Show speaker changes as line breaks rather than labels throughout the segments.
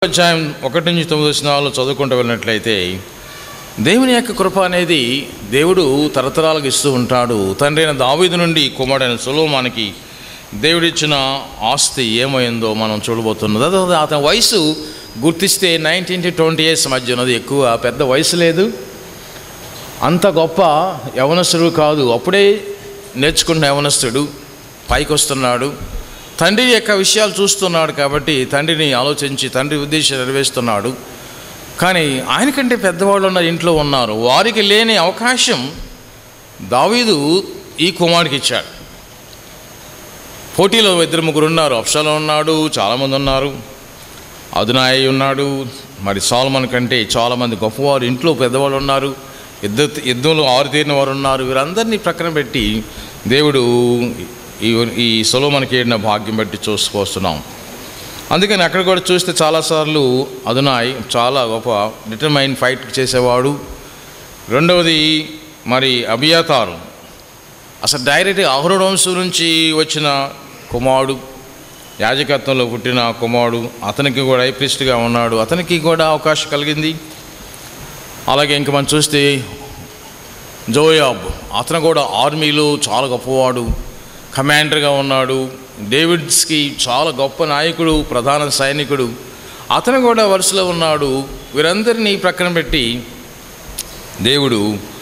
అధ్యాయం 1-9 చదువుకుంటూ వెళ్ళినట్లయితే దేవుని యొక్క కృప అనేది దేవుడు తరతరాలకు ఇస్తూ ఉంటాడు. తండ్రి అయిన దావీదు నుండి కుమారుడైన సొలొమోనుకి దేవుడిచ్చిన ఆస్తి ఏమైందో మనం చూడబోతున్నది. అదే అతని వయసు గుర్తిస్తే 19 to 20 years మధ్య ఉన్నది. ఎక్కువ పెద్ద వయసు లేదు, అంత గొప్ప యవనస్తుడు కాదు, అప్పుడే నేర్చుకున్న యవనస్తుడు, పైకి వస్తున్నాడు. తండ్రి యొక్క విషయాలు చూస్తున్నాడు కాబట్టి తండ్రిని ఆలోచించి తండ్రి ఉద్దేశం నెరవేరుస్తున్నాడు. కానీ ఆయనకంటే పెద్దవాళ్ళు ఉన్న ఇంట్లో ఉన్నారు, వారికి లేని అవకాశం దావీదు ఈ కుమారుడికి ఇచ్చాడు. పోటీలో 2-3 ఉన్నారు. అబ్షాలోము ఉన్నాడు, చాలామంది ఉన్నారు, అదోనీయా ఉన్నాడు, మరి సొలొమోను కంటే చాలామంది గొప్పవారు ఇంట్లో పెద్దవాళ్ళు ఉన్నారు, యుద్ధంలో ఆరుతీరిన వారు ఉన్నారు. వీరందరినీ ప్రక్కన పెట్టి దేవుడు ఈ సొలొమోనుకి ఏడిన భాగ్యం బట్టి చూసుకొస్తున్నాం. అందుకని అక్కడ కూడా చూస్తే చాలాసార్లు అదోనీయా చాలా గొప్ప డిటర్మైన్ ఫైట్ చేసేవాడు. రెండవది మరి అబియాతారు అసలు డైరెక్ట్గా అహరోను వంశం నుంచి వచ్చిన కుమారుడు, యాజకత్వంలో పుట్టిన కుమారుడు, అతనికి కూడా హైప్రీస్ట్గా ఉన్నాడు, అతనికి కూడా అవకాశం కలిగింది. అలాగే ఇంక మనం చూస్తే జోయాబ్, అతను కూడా ఆర్మీలో చాలా గొప్పవాడు, కమాండర్గా ఉన్నాడు. డేవిడ్స్కి చాలా గొప్ప నాయకుడు, ప్రధాన సైనికుడు, అతను కూడా వరుసలో ఉన్నాడు. వీరందరినీ ప్రక్కన పెట్టి దేవుడు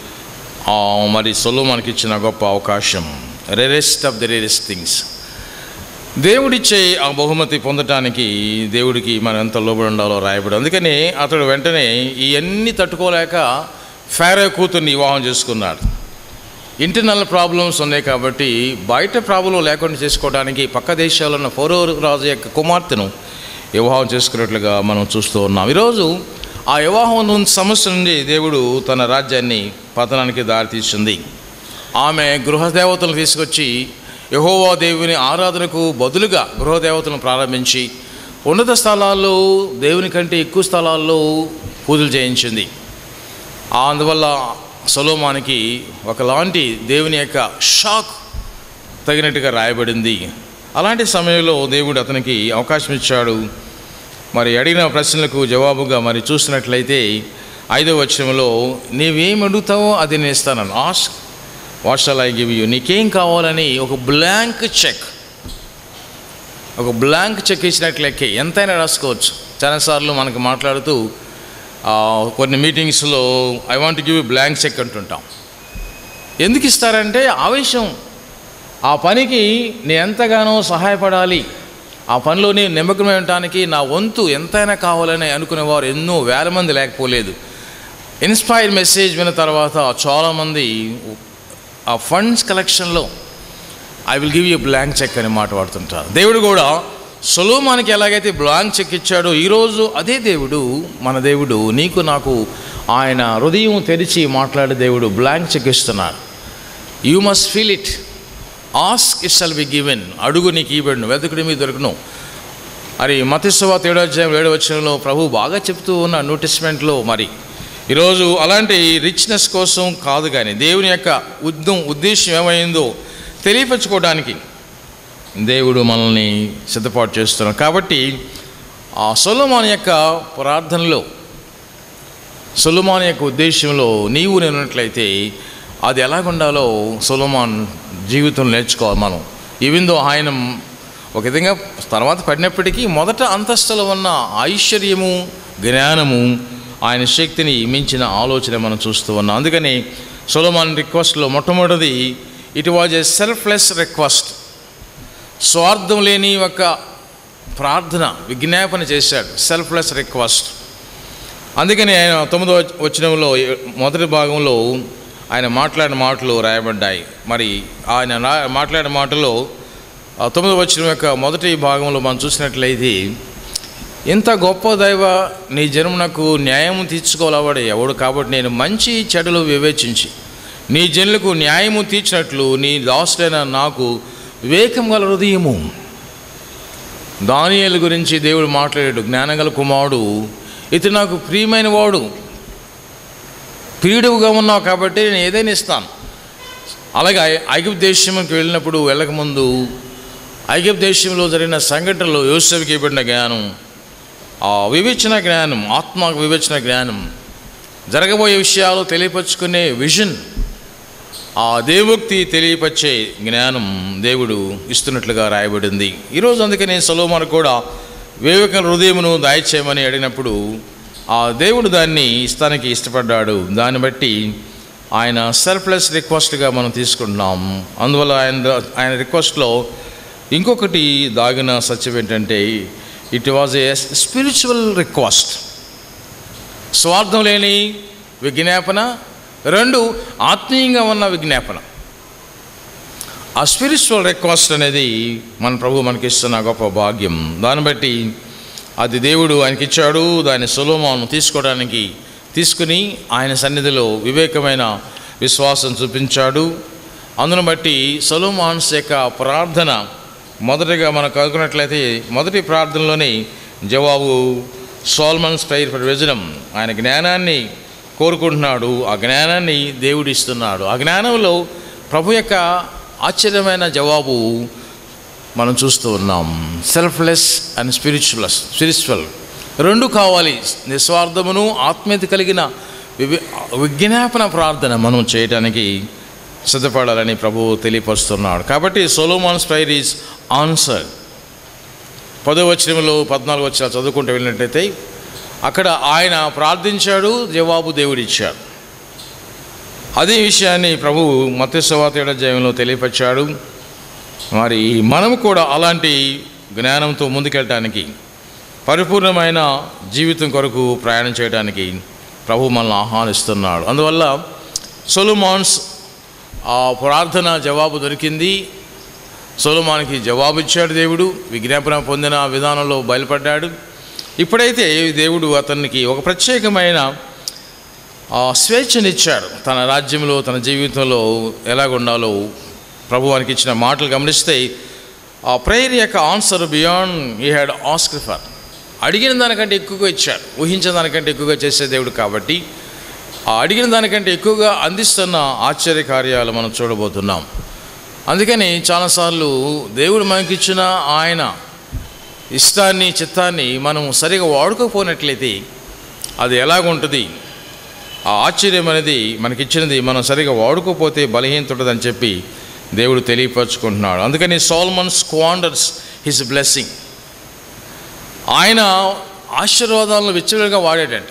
మరి సొలొమోనుకి ఇచ్చిన గొప్ప అవకాశం, rarest of the rarest things. దేవుడిచ్చే ఆ బహుమతి పొందటానికి దేవుడికి మనం ఎంత లోబడి ఉండాలో రాయబడి. అందుకని అతడు వెంటనే ఇవన్నీ తట్టుకోలేక ఫారో కూతుర్ని వివాహం చేసుకున్నాడు. ఇంటర్నల్ ప్రాబ్లమ్స్ ఉన్నాయి కాబట్టి బయట ప్రాబ్లం లేకుండా చేసుకోవడానికి పక్క దేశాల్లో ఉన్న ఫరో రాజు యొక్క కుమార్తెను వివాహం చేసుకున్నట్లుగా మనం చూస్తూ ఉన్నాం. ఈరోజు ఆ వివాహం సమస్య నుండి దేవుడు తన రాజ్యాన్ని పతనానికి దారితీసింది. ఆమె గృహదేవతలను తీసుకొచ్చి యెహోవా దేవుని ఆరాధనకు బదులుగా గృహదేవతలను ప్రారంభించి ఉన్నత స్థలాల్లో దేవుని కంటే ఎక్కువ స్థలాల్లో పూజలు చేయించింది. అందువల్ల సొలొమోనుకి ఒకలాంటి దేవుని యొక్క షాక్ తగినట్టుగా రాయబడింది. అలాంటి సమయంలో దేవుడు అతనికి అవకాశం ఇచ్చాడు. మరి అడిగిన ప్రశ్నలకు జవాబుగా మరి చూసినట్లయితే 5వ వచనంలో నీవేం అడుగుతావో అది నేను ఇస్తాను. Ask what shall I give you. నీకేం కావాలని ఒక బ్లాంక్ చెక్ ఇచ్చినట్లయితే ఎంతైనా రాసుకోవచ్చు. చాలాసార్లు మనకు మాట్లాడుతూ కొన్ని మీటింగ్స్లో I want give you blank cheque అంటుంటాం. ఎందుకు ఇస్తారంటే ఆవేశం, ఆ పనికి నేను ఎంతగానో సహాయపడాలి, ఆ పనిలో నేను నిమగ్నమై ఉండటానికి నా వంతు ఎంతైనా కావాలని అనుకునేవారు ఎన్నో వేల మంది లేకపోలేదు. ఇన్స్పైర్ మెసేజ్ విన్న తర్వాత చాలామంది ఆ ఫండ్స్ కలెక్షన్లో I will give you blank cheque అని మాట్లాడుతుంటారు. దేవుడు కూడా సొలొమోనుకి ఎలాగైతే బ్లాంక్ చెక్ ఇచ్చాడో ఈరోజు అదే దేవుడు, మన దేవుడు నీకు నాకు ఆయన హృదయం తెరిచి మాట్లాడే దేవుడు బ్లాంక్ చెక్ ఇస్తున్నాడు. You must feel it. Ask it shall be given. అడుగు నీకు ఇవ్వబడును, వెతుకుడి మీకు దొరుకును. మరి మత్తయి సువార్త 7వ అధ్యాయం 7వ వచనంలో ప్రభు బాగా చెప్తూ ఉన్న న్యూ టెస్టమెంట్లో మరి ఈరోజు అలాంటి రిచ్నెస్ కోసం కాదు, కానీ దేవుని యొక్క ఉద్దేశం ఏమైందో తెలియపరచుకోవడానికి దేవుడు మనల్ని సిద్ధపాటు చేస్తున్నాడు. కాబట్టి ఆ సొలొమోను యొక్క ప్రార్థనలో, సొలొమోను యొక్క ఉద్దేశంలో నీవు నేనున్నట్లయితే అది ఎలాగుండాలో సొలొమోను జీవితం నేర్చుకోవాలి మనం. ఈవెందో ఆయన ఒక విధంగా తర్వాత పడినప్పటికీ మొదట అంతస్తులో ఉన్న ఐశ్వర్యము, జ్ఞానము, ఆయన శక్తిని మించిన ఆలోచన మనం చూస్తూ ఉన్నాం. అందుకని సొలొమోను రిక్వెస్ట్లో మొట్టమొదటిది it was a selfless request. స్వార్థం లేని ఒక ప్రార్థన, విజ్ఞాపన చేశాడు, సెల్ఫ్లెస్ రిక్వెస్ట్. అందుకని ఆయన 9వ వచనంలో మొదటి భాగంలో ఆయన మాట్లాడిన మాటలు రాయబడ్డాయి. మరి ఆయన మాట్లాడిన మాటలో 9వ వచనం యొక్క మొదటి భాగంలో మనం చూసినట్లయితే ఇంత గొప్ప దైవ నీ జనమునకు న్యాయం తీర్చుకోవాలవాడు ఎవడు, కాబట్టి నేను మంచి చెడులు వివేచించి నీ జనులకు న్యాయము తీర్చినట్లు నీ దాసుడైన నాకు వివేకం గల హృదయము. దానియేలు గురించి దేవుడు మాట్లాడాడు, జ్ఞానగల కుమారుడు, ఇతడు నాకు ప్రియమైన వాడు, ప్రియుడుగా ఉన్నావు కాబట్టి నేను ఏదైనా ఇస్తాను. అలాగే ఐగుప్తు దేశంకి వెళ్ళకముందు ఐగుప్తు దేశంలో జరిగిన సంఘటనలో యోసేపుకి ఇవ్వబడిన జ్ఞానం, ఆ వివేచన జ్ఞానం, ఆత్మ వివేచన జ్ఞానం, జరగబోయే విషయాలు తెలియపరుచుకునే విజన్, ఆ దేవోక్తి తెలియపరిచే జ్ఞానం దేవుడు ఇస్తున్నట్లుగా రాయబడింది. ఈరోజు అందుకని సొలొమోను కూడా వివేక హృదయమును దయచేయమని అడిగినప్పుడు ఆ దేవుడు దాన్ని ఇస్తానికి ఇష్టపడ్డాడు. దాన్ని బట్టి ఆయన సర్ప్లస్ రిక్వెస్ట్గా మనం తీసుకుంటున్నాం. అందువల్ల ఆయన రిక్వెస్ట్లో ఇంకొకటి దాగిన సత్యం ఏంటంటే, it was a spiritual request. స్వార్థం లేని విజ్ఞాపన, రెండు ఆత్మీయంగా ఉన్న విజ్ఞాపన. ఆ స్పిరిచువల్ రిక్వెస్ట్ అనేది మన ప్రభు మనకి ఇస్తున్న గొప్ప భాగ్యం. దాన్ని బట్టి అది దేవుడు ఆయనకి ఇచ్చాడు. దాన్ని సొలొమోను తీసుకుని ఆయన సన్నిధిలో వివేకమైన విశ్వాసం చూపించాడు. అందును బట్టి సొలొమోను యొక్క ప్రార్థన మొదటిగా మనం కనుక్కున్నట్లయితే, మొదటి ప్రార్థనలోని జవాబు సోల్మన్స్ ప్రేయర్ ఫర్ విజ్డమ్. ఆయన జ్ఞానాన్ని కోరుకుంటున్నాడు, ఆ జ్ఞానాన్ని దేవుడు ఇస్తున్నాడు. ఆ జ్ఞానంలో ప్రభు యొక్క ఆశ్చర్యమైన జవాబు మనం చూస్తూ ఉన్నాం. సెల్ఫ్లెస్ అండ్ స్పిరిచువల్ రెండు కావాలి. నిస్వార్థమును ఆత్మీయత కలిగిన విజ్ఞాపన ప్రార్థన మనం చేయడానికి సిద్ధపడాలని ప్రభువు తెలియపరుస్తున్నాడు. కాబట్టి సొలొమోన్స్ ప్రేయర్ ఈజ్ ఆన్సర్డ్. 10వ వచనంలో 14వ వచనం చదువుకుంటూ వెళ్ళినట్టయితే, అక్కడ ఆయన ప్రార్థించాడు, జవాబు దేవుడిచ్చాడు. అదే విషయాన్ని ప్రభువు మత్తయి సువార్త 7వ అధ్యాయంలో తెలియపరిచాడు. మరి మనము కూడా అలాంటి జ్ఞానంతో ముందుకెళ్ళటానికి, పరిపూర్ణమైన జీవితం కొరకు ప్రయాణం చేయడానికి ప్రభు మనల్ని ఆహ్వానిస్తున్నాడు. అందువల్ల సొలొమోన్స్ ఆ ప్రార్థన జవాబు దొరికింది. సొలొమోనుకి జవాబు ఇచ్చాడు దేవుడు. విజ్ఞాపన పొందిన విధానంలో బయలుపడ్డాడు. ఇప్పుడైతే దేవుడు అతనికి ఒక ప్రత్యేకమైన స్వేచ్ఛనిచ్చాడు. తన రాజ్యంలో, తన జీవితంలో ఎలాగుండాలో ప్రభువానికి ఇచ్చిన మాటలు గమనిస్తే, ఆ ప్రేయర్ యొక్క answer beyond he had asked for. అడిగిన దానికంటే ఎక్కువగా ఇచ్చాడు. ఊహించిన దానికంటే ఎక్కువగా చేసే దేవుడు కాబట్టి ఆ అడిగిన దానికంటే ఎక్కువగా అందిస్తున్న ఆశ్చర్య కార్యాలు మనం చూడబోతున్నాం. అందుకని చాలాసార్లు దేవుడు మనకిచ్చిన ఆయన ఇష్టాన్ని, చిత్తాన్ని మనం సరిగా వాడుకోపోయినట్లయితే అది ఎలాగుంటుంది, ఆ ఆశ్చర్యం అనేది మనకిచ్చినది మనం సరిగా వాడుకోపోతే బలహీనతుంటుందని చెప్పి దేవుడు తెలియపరుచుకుంటున్నాడు. అందుకని సోల్మన్ స్క్వాండర్స్ హిస్ బ్లెస్సింగ్. ఆయన ఆశీర్వాదాలను విచ్చలవిడిగా వాడేటంట.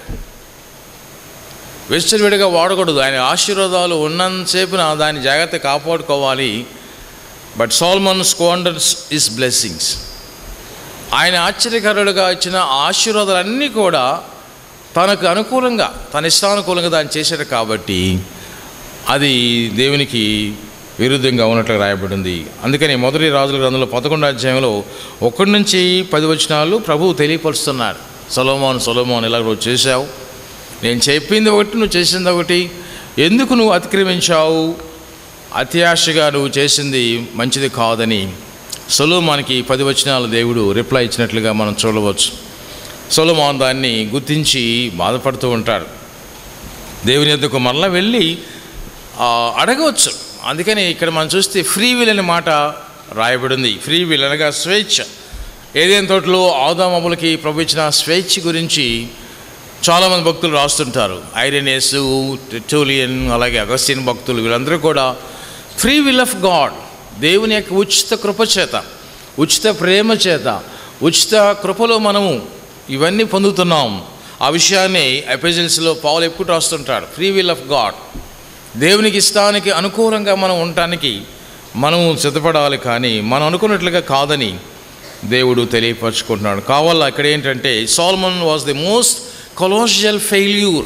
విచ్చలవిడిగా వాడకూడదు. ఆయన ఆశీర్వాదాలు ఉన్నంతసేపున దాన్ని జాగ్రత్త కాపాడుకోవాలి. But Solomon squanders his blessings. ఆయన ఆశ్చర్యకరుడుగా ఇచ్చిన ఆశీర్వాదాలన్నీ కూడా తనకు అనుకూలంగా, తన ఇష్టానుకూలంగా దాన్ని చేశాడు కాబట్టి అది దేవునికి విరుద్ధంగా ఉన్నట్లు రాయబడింది. అందుకని మొదటి రాజుల గ్రంథంలో 11వ అధ్యాయంలో 1 నుంచి 10 వచనాలు ప్రభువు తెలియపరుస్తున్నాడు. సొలొమోను ఇలా నువ్వు చేశావు, నేను చెప్పింది ఒకటి, నువ్వు చేసింది ఒకటి, ఎందుకు నువ్వు అతిక్రమించావు, అత్యాశగా నువ్వు చేసింది మంచిది కాదని సొలొమోనుకి 10 వచనాలు దేవుడు రిప్లై ఇచ్చినట్లుగా మనం చూడవచ్చు. సొలొమోను దాన్ని గుర్తించి బాధపడుతూ ఉంటాడు. దేవుని యొద్దకు మరలా వెళ్ళి అడగవచ్చు. అందుకని ఇక్కడ మనం చూస్తే ఫ్రీ విల్ అనే మాట రాయబడింది. ఫ్రీ విల్ అనగా స్వేచ్ఛ. ఏదైనా తోటలో ఆదాము అవ్వలకి ప్రభు ఇచ్చిన స్వేచ్ఛ గురించి చాలామంది భక్తులు రాస్తుంటారు. ఐరెనేసు, టెర్టులియన్, అలాగే అగస్టిన్ భక్తులు, వీళ్ళందరూ కూడా ఫ్రీ విల్ ఆఫ్ గాడ్, దేవుని యొక్క ఉచిత కృప చేత, ఉచిత ప్రేమ చేత, ఉచిత కృపలో మనము ఇవన్నీ పొందుతున్నాం. ఆ విషయాన్ని ఎపిజిల్స్లో పౌలు ఎప్పుడు రాస్తుంటాడు. ఫ్రీ విల్ ఆఫ్ గాడ్, దేవునికి ఇష్టానికి అనుకూలంగా మనం ఉండటానికి మనం సిద్ధపడాలి, కానీ మనం అనుకున్నట్లుగా కాదని దేవుడు తెలియపరుచుకుంటున్నాడు. కావాలా ఇక్కడ ఏంటంటే, Solomon was the most colossal failure.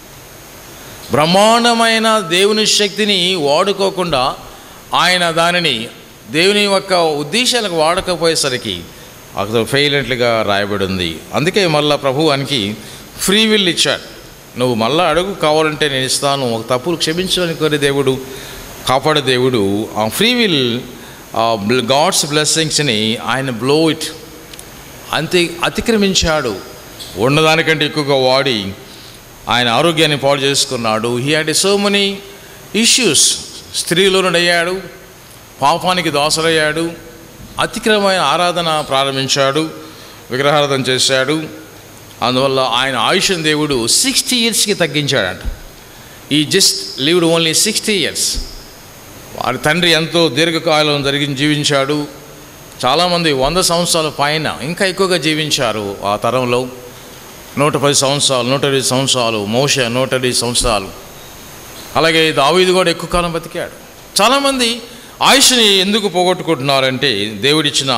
బ్రహ్మాండమైన దేవుని శక్తిని వాడుకోకుండా ఆయన దానిని దేవుని యొక్క ఉద్దేశాలకు వాడకపోయేసరికి అక్కడ ఫెయిల్ అయినట్లుగా రాయబడింది. అందుకే మళ్ళీ ప్రభువానికి ఫ్రీ విల్ ఇచ్చాడు. నువ్వు మళ్ళీ అడుగు, కావాలంటే నేను ఇస్తాను, ఒక తప్పులు క్షమించాలని కోరే దేవుడు, కాపాడే దేవుడు. ఆ ఫ్రీ విల్ గాడ్స్ బ్లెస్సింగ్స్ని ఆయన బ్లో ఇట్ అతిక్రమించాడు. ఉన్నదానికంటే ఎక్కువగా వాడి ఆయన ఆరోగ్యాన్ని పాడు చేసుకున్నాడు. He had so many issues. స్త్రీలోనుడయ్యాడు, పాపానికి దాసులయ్యాడు, అతిక్రమమైన ఆరాధన ప్రారంభించాడు, విగ్రహారాధన చేశాడు, అందువల్ల ఆయన ఆయుష్ని దేవుడు 60 yearsకి తగ్గించాడంట. ఈ జస్ట్ లివ్డ్ ఓన్లీ 60 years. వారి తండ్రి ఎంతో దీర్ఘకాలం జీవించాడు. చాలామంది 100 సంవత్సరాల పైన ఇంకా ఎక్కువగా జీవించారు ఆ తరంలో. 110 సంవత్సరాలు, 120 సంవత్సరాలు, మోషే 120 సంవత్సరాలు. అలాగే దావీదు కూడా ఎక్కువ కాలం బతికాడు. చాలామంది ఆయుష్ని ఎందుకు పోగొట్టుకుంటున్నారంటే దేవుడిచ్చిన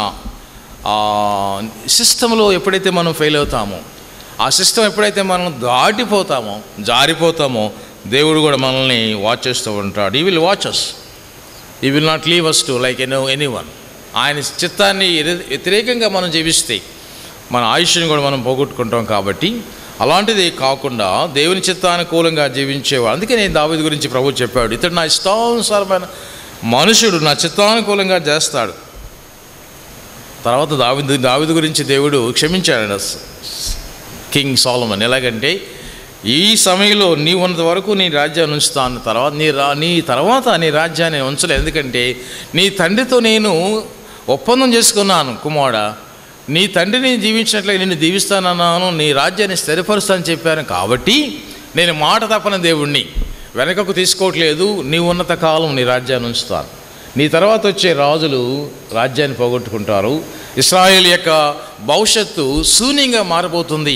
సిస్టంలో ఎప్పుడైతే మనం ఫెయిల్ అవుతామో, ఆ సిస్టమ్ ఎప్పుడైతే మనం దాటిపోతామో, జారిపోతామో, దేవుడు కూడా మనల్ని వాచ్ చేస్తూ ఉంటాడు. ఈ will watch us, he will not leave us to like anyone. ఆయన చిత్తాన్ని వ్యతిరేకంగా మనం జీవిస్తే మన ఆయుష్ని కూడా మనం పోగొట్టుకుంటాం. కాబట్టి అలాంటిది కాకుండా దేవుని చిత్తానుకూలంగా జీవించేవాడు. అందుకే నేను దావీదు గురించి ప్రభు చెప్పాడు, ఇతడు నా ఇష్టానుసారమైన మనుషుడు, నా చిత్తానుకూలంగా చేస్తాడు. తర్వాత దావీదు గురించి దేవుడు క్షమించాడు కింగ్ సోలమన్. ఎలాగంటే, ఈ సమయంలో నీ ఉన్నంత వరకు నీ రాజ్యాన్ని ఉంచుతాను, తర్వాత నీ రాజ్యాన్ని ఉంచలేదు. ఎందుకంటే నీ తండ్రితో నేను ఒప్పందం చేసుకున్నాను, కుమారుడా, నీ తండ్రిని జీవించినట్లయితే నిన్ను దీవిస్తానన్నాను, నీ రాజ్యాన్ని స్థిరపరుస్తానని చెప్పాను. కాబట్టి నేను మాట తప్పన దేవుణ్ణి వెనకకు తీసుకోవట్లేదు. నీ ఉన్నత కాలం నీ రాజ్యాన్ని ఉంచుతాను. నీ తర్వాత వచ్చే రాజులు రాజ్యాన్ని పోగొట్టుకుంటారు. ఇశ్రాయేల్ యొక్క భవిష్యత్తు శూన్యంగా మారబోతుంది.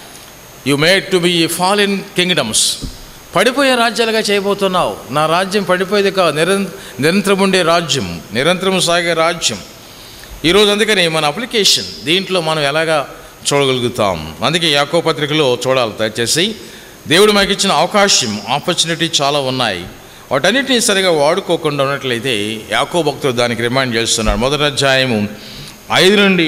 You made to be fallen kingdoms. పడిపోయే రాజ్యాలుగా చేయబోతున్నావు. నా రాజ్యం పడిపోయేది కాదు, నిరంతరం ఉండే రాజ్యం, నిరంతరం సాగే రాజ్యం. ఈరోజు అందుకని మన అప్లికేషన్ దీంట్లో మనం ఎలాగా చూడగలుగుతాం. అందుకే యాకోబు పత్రికలో చూడాలి. దయచేసి దేవుడు మనకి ఇచ్చిన ఆపర్చునిటీ చాలా ఉన్నాయి. వాటన్నిటిని సరిగా వాడుకోకుండా ఉన్నట్లయితే యాకోబు భక్తుడు దానికి రిమైండ్ చేస్తున్నాడు. 1వ అధ్యాయము 5 నుండి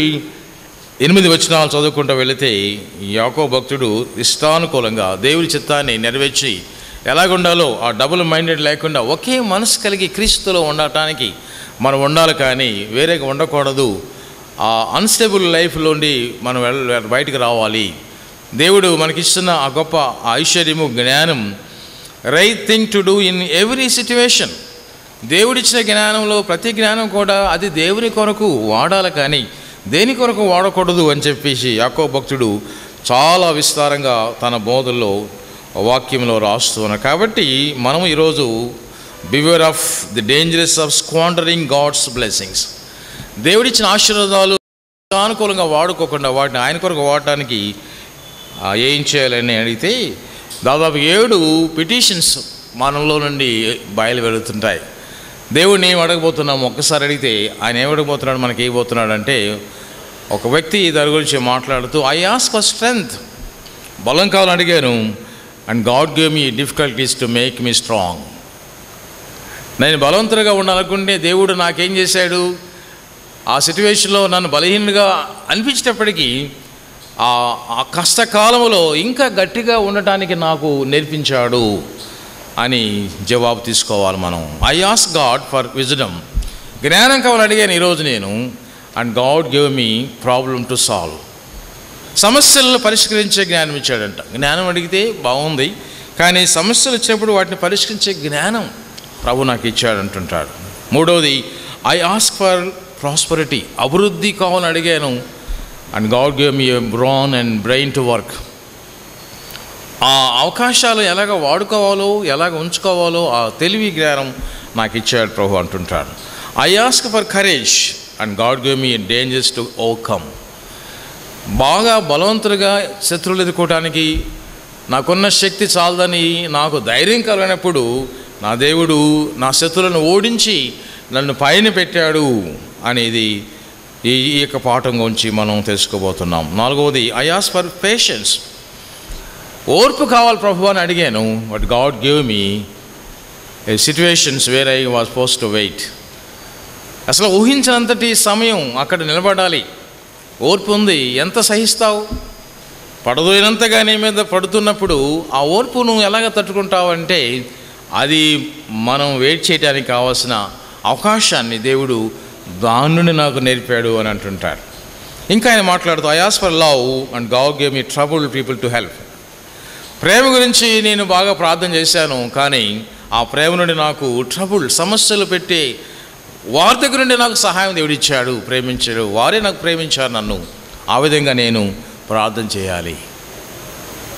8 వచనాలు చదువుకుంటూ వెళితే యాకోబు భక్తుడు ఇష్టానుకూలంగా దేవుని చిత్తాన్ని నెరవేర్చి ఎలాగుండాలో ఆ డబుల్ మైండెడ్ లేకుండా ఒకే మనసు కలిగి క్రీస్తులో ఉండటానికి మనం ఉండాలి, కానీ వేరేగా ఉండకూడదు. ఆ అన్స్టేబుల్ లైఫ్లోండి మనం బయటికి రావాలి. దేవుడు మనకిస్తున్న ఆ గొప్ప ఐశ్వర్యము, జ్ఞానం, right thing to do in every situation. దేవుడిచ్చిన జ్ఞానంలో ప్రతి జ్ఞానం కూడా అది దేవుని కొరకు వాడాలి, కానీ దేని కొరకు వాడకూడదు అని చెప్పేసి యాకోబు భక్తుడు చాలా విస్తారంగా తన బోధల్లో వాక్యంలో రాస్తున్నాడు. కాబట్టి మనం ఈరోజు beware of the dangerous of squandering God's blessings. దేవుడిచ్చిన ఆశీర్వాదాలు అనుకూలంగా వాడుకోకుండా వాటిని ఆయన కొరకు వాడటానికి ఏం చేయాలని అడిగితే దాదాపు 7 పిటిషన్స్ మనలో నుండి బయలు వెళుతుంటాయి. దేవుడిని ఏం అడగబోతున్నాము ఒక్కసారి అడిగితే ఆయన ఏం అడగబోతున్నాడు, మనకి ఏమవుతున్నాడు అంటే, ఒక వ్యక్తి దాని గురించి మాట్లాడుతూ ఐ ఆస్క్ ఫర్ స్ట్రెంగ్త్, బలం కావాలని అడిగాను, and God gave me difficulties to make me strong. నేను బలవంతులుగా ఉండాలనుకుంటే దేవుడు నాకేం చేశాడు, ఆ సిట్యువేషన్లో నన్ను బలహీనంగా అనిపించేటప్పటికీ ఆ కష్టకాలంలో ఇంకా గట్టిగా ఉండటానికి నాకు నేర్పించాడు అని జవాబు తీసుకోవాలి మనం. I ask God for wisdom, జ్ఞానం కావాలని అడిగాను ఈరోజు నేను, and God give me problem to solve. సమస్యలను పరిష్కరించే జ్ఞానం ఇచ్చాడంట. జ్ఞానం అడిగితే బాగుంది, కానీ సమస్యలు వచ్చినప్పుడు వాటిని పరిష్కరించే జ్ఞానం ప్రభు నాకు ఇచ్చాడంటుంటాడు. 3వది ఐ ఆస్క్ ఫర్ ప్రాస్పరిటీ, అభివృద్ధి కావాలని అడిగాను, and God give me a brawn and brain to work. ఆ అవకాశాలు ఎలాగ వాడుకోవాలో, ఎలాగ ఉంచుకోవాలో ఆ తెలివి జ్ఞానం నాకు ఇచ్చాడు ప్రభు అంటుంటాడు. I ask for courage, and God give me dangers to overcome. బాగా బలవంతులుగా శత్రువులు ఎదుర్కోవటానికి నాకున్న శక్తి చాలదని నాకు ధైర్యం కలిగినప్పుడు నా దేవుడు నా శత్రువులను ఓడించి నన్ను పైన పెట్టాడు అనేది ఈ యొక్క పాఠం గురించి మనం తెలుసుకోబోతున్నాం. 4వది ఐ ఆస్క్ ఫర్ పేషెన్స్, ఓర్పు కావాలి ప్రభు అని అడిగాను, but God give me situations where I was supposed to wait. అసలు ఊహించినంతటి సమయం అక్కడ నిలబడాలి. ఓర్పు ఉంది, ఎంత సహిస్తావు? పడదోయినంతగా నీ మీద పడుతున్నప్పుడు ఆ ఓర్పు నువ్వు ఎలాగ తట్టుకుంటావు అంటే, అది మనం వెయిట్ చేయడానికి కావాల్సిన అవకాశాన్ని దేవుడు దాని నుండి నాకు నేర్పాడు అని అంటుంటాడు. ఇంకా ఆయన మాట్లాడుతూ I ask for love, and God give me troubled people to help. ప్రేమ గురించి నేను బాగా ప్రార్థన చేశాను, కానీ ఆ ప్రేమ నుండి నాకు సమస్యలు పెట్టే వారి దగ్గర నుండి నాకు సహాయం దేవుడిచ్చాడు, ప్రేమించాడు, వారే నాకు ప్రేమించారు నన్ను. ఆ విధంగా నేను ప్రార్థన చేయాలి.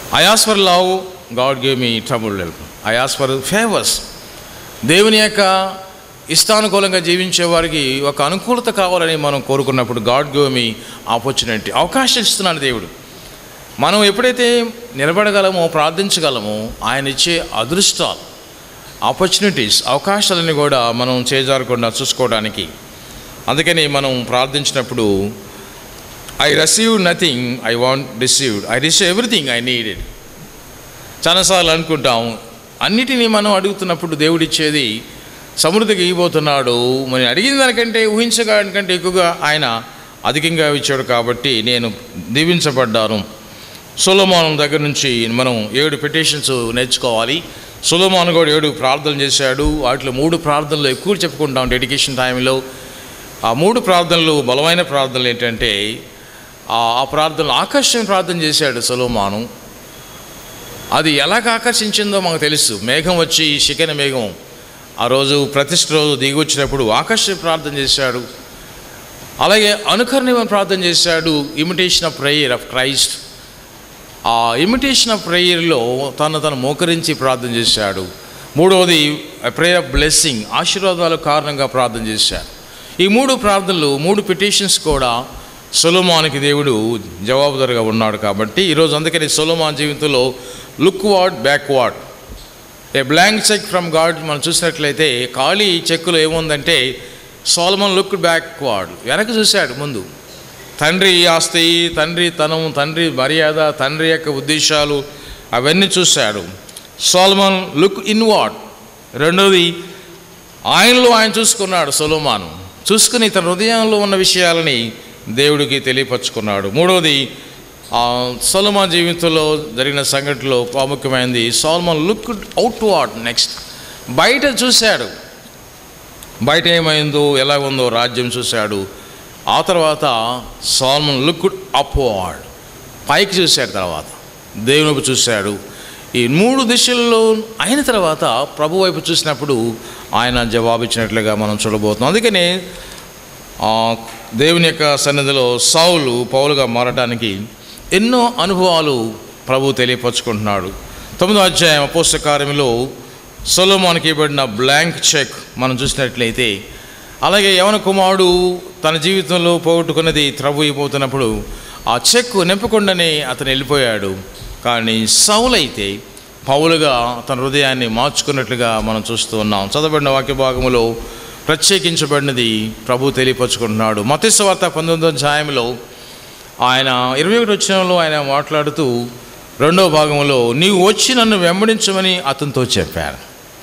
I ask for love, God gave me trouble. I ask for favours. దేవుని యొక్క ఇష్టానుకూలంగా జీవించే వారికి ఒక అనుకూలత కావాలని మనం కోరుకున్నప్పుడు గాడ్ గివ్ మీ ఆపర్చునిటీ, అవకాశం ఇస్తున్నాడు దేవుడు. మనం ఎప్పుడైతే నిలబడగలమో, ప్రార్థించగలమో, ఆయన ఇచ్చే అదృష్టాలు, ఆపర్చునిటీస్, అవకాశాలని కూడా మనం చేజారకుండా చూసుకోవడానికి. అందుకని మనం ప్రార్థించినప్పుడు I receive nothing I want received, I receive everything I needed. చాలాసార్లు అనుకుంటాం, అన్నిటినీ మనం అడుగుతున్నప్పుడు దేవుడిచ్చేది సమృద్ధిగా ఇవ్వబోతున్నాడు. మనం అడిగిన దానికంటే, ఊహించడానికంటే ఎక్కువగా ఆయన అధికంగా ఇచ్చాడు కాబట్టి నేను దీవించబడ్డాను. సొలొమోను దగ్గర నుంచి మనం 7 పిటిషన్స్ నేర్చుకోవాలి. సొలొమోను కూడా 7 ప్రార్థనలు చేశాడు. వాటిలో 3 ప్రార్థనలు ఎక్కువ చెప్పుకుంటాం డెడికేషన్ టైంలో. ఆ 3 ప్రార్థనలు బలమైన ప్రార్థనలు ఏంటంటే, ఆ ప్రార్థనలు ఆకర్షణ ప్రార్థన చేశాడు సొలొమోను. అది ఎలాగ ఆకర్షించిందో మనకు తెలుసు. మేఘం వచ్చి, శిఖన మేఘం ఆ రోజు ప్రతిష్ఠ రోజు దిగి వచ్చినప్పుడు ఆకర్షణ ప్రార్థన చేశాడు. అలాగే అనుకరణ ప్రార్థన చేశాడు, imitation of prayer of Christ. ఆ ఇమిటేషన్ ఆఫ్ ప్రేయర్లో తను మోకరించి ప్రార్థన చేశాడు. 3వది ప్రేయర్ ఆఫ్ బ్లెస్సింగ్, ఆశీర్వాదాల కారణంగా ప్రార్థన చేశాడు. ఈ 3 ప్రార్థనలు, 3 పిటిషన్స్ కూడా సొలొమోనుకి దేవుడు జవాబుదారుగా ఉన్నాడు. కాబట్టి ఈరోజు అందుకని సొలొమోను జీవితంలో look ward, backward, a blank cheque from God మనం చూసినట్లయితే ఖాళీ చెక్కులో ఏముందంటే సొలొమోన్ లుక్ బ్యాక్వార్డ్, వెనక్కి చూశాడు. ముందు తండ్రి ఆస్తి, తండ్రి తనం, తండ్రి మర్యాద, తండ్రి యొక్క ఉద్దేశాలు అవన్నీ చూశాడు. సొలొమోన్ లుక్ ఇన్వార్డ్, రెండోది ఆయనలో ఆయన చూసుకున్నాడు. సొలొమోను చూసుకుని తన హృదయంలో ఉన్న విషయాలని దేవుడికి తెలియపరుచుకున్నాడు. 3వది సొలొమోను జీవితంలో జరిగిన సంఘటనలో ప్రాముఖ్యమైనది సొలొమోన్ లుక్ అవుట్వార్డ్. నెక్స్ట్ బయట చూశాడు, బయట ఏమైందో, ఎలా ఉందో రాజ్యం చూశాడు. ఆ తర్వాత సొలొమోన్ లుక్ అప్వార్డ్, పైకి చూశాడు, తర్వాత దేవుని వైపు చూశాడు. ఈ 3 దిశల్లో అయిన తర్వాత ప్రభు వైపు చూసినప్పుడు ఆయన జవాబిచ్చినట్లుగా మనం చూడబోతున్నాం. అందుకనే దేవుని యొక్క సన్నిధిలో సౌలు పౌలుగా మారడానికి ఎన్నో అనుభవాలు ప్రభు తెలియపరుచుకుంటున్నాడు. 9వ అధ్యాయం అపోస్తల కార్యములో సొలొమోనుకి ఇవ్వబడిన బ్లాంక్ చెక్ మనం చూసినట్లయితే, అలాగే యవన కుమారుడు తన జీవితంలో పోగొట్టుకున్నది ప్రభు అయిపోతున్నప్పుడు ఆ చెక్ నింపకుండానే అతను వెళ్ళిపోయాడు. కానీ సౌలైతే పౌలుగా తన హృదయాన్ని మార్చుకున్నట్లుగా మనం చూస్తూ ఉన్నాం. చదవబడిన వాక్య భాగములో ప్రత్యేకించబడినది ప్రభు తెలియపరుచుకుంటున్నాడు. మత్తయి సువార్త 19వ అధ్యాయంలో ఆయన 21వ వచనంలో ఆయన మాట్లాడుతూ 2వ భాగంలో నీవు వచ్చి నన్ను వెంబడించమని అతనితో చెప్పాను.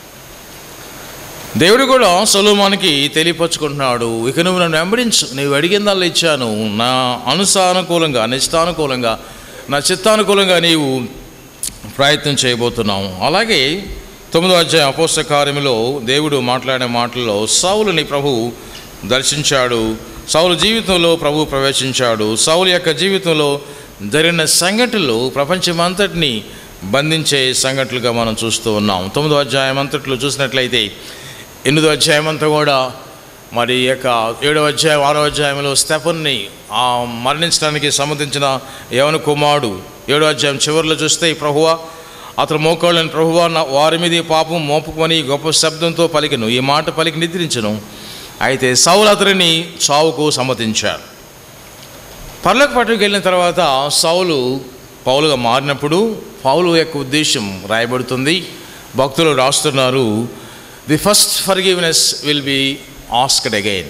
దేవుడు కూడా సొలొమోనుకి తెలియపరుచుకుంటున్నాడు, ఇక నువ్వు నన్ను వెంబడించు, నీవు అడిగిందల్లా ఇచ్చాను, నా అనుసానుకూలంగా, నా ఇష్టానుకూలంగా, నా చిత్తానుకూలంగా నీవు ప్రయత్నం చేయబోతున్నావు. అలాగే 9వ అధ్యాయం అపోస్తల కార్యములో దేవుడు మాట్లాడే మాటల్లో సౌలుని ప్రభు దర్శించాడు. సౌలు జీవితంలో ప్రభు ప్రవేశించాడు. సౌలు యొక్క జీవితంలో జరిగిన సంఘటనలు ప్రపంచమంతటిని బంధించే సంఘటనలుగా మనం చూస్తూ ఉన్నాం. 9వ అధ్యాయం అంతట్లో చూసినట్లయితే 8వ అధ్యాయం అంతా కూడా మరి యొక్క 7వ అధ్యాయం 6వ అధ్యాయంలో స్టెఫెన్ని మరణించడానికి సంబంధించిన యవన కుమారుడు 7వ అధ్యాయం చివరిలో చూస్తే ప్రభువా అతను మోకాళ్ళని ప్రభువా వారి మీద పాపం మోపుకొని గొప్ప శబ్దంతో పలికెను, ఈ మాట పలికి నిద్రించను. అయితే సౌలు అతనిని చావుకు సమ్మతించాడు. పరలోక పట్టుకు వెళ్ళిన తర్వాత సౌలు పౌలుగా మారినప్పుడు పౌలు యొక్క ఉద్దేశం రాయబడుతుంది. భక్తులు రాస్తున్నారు, the first forgiveness will be asked again.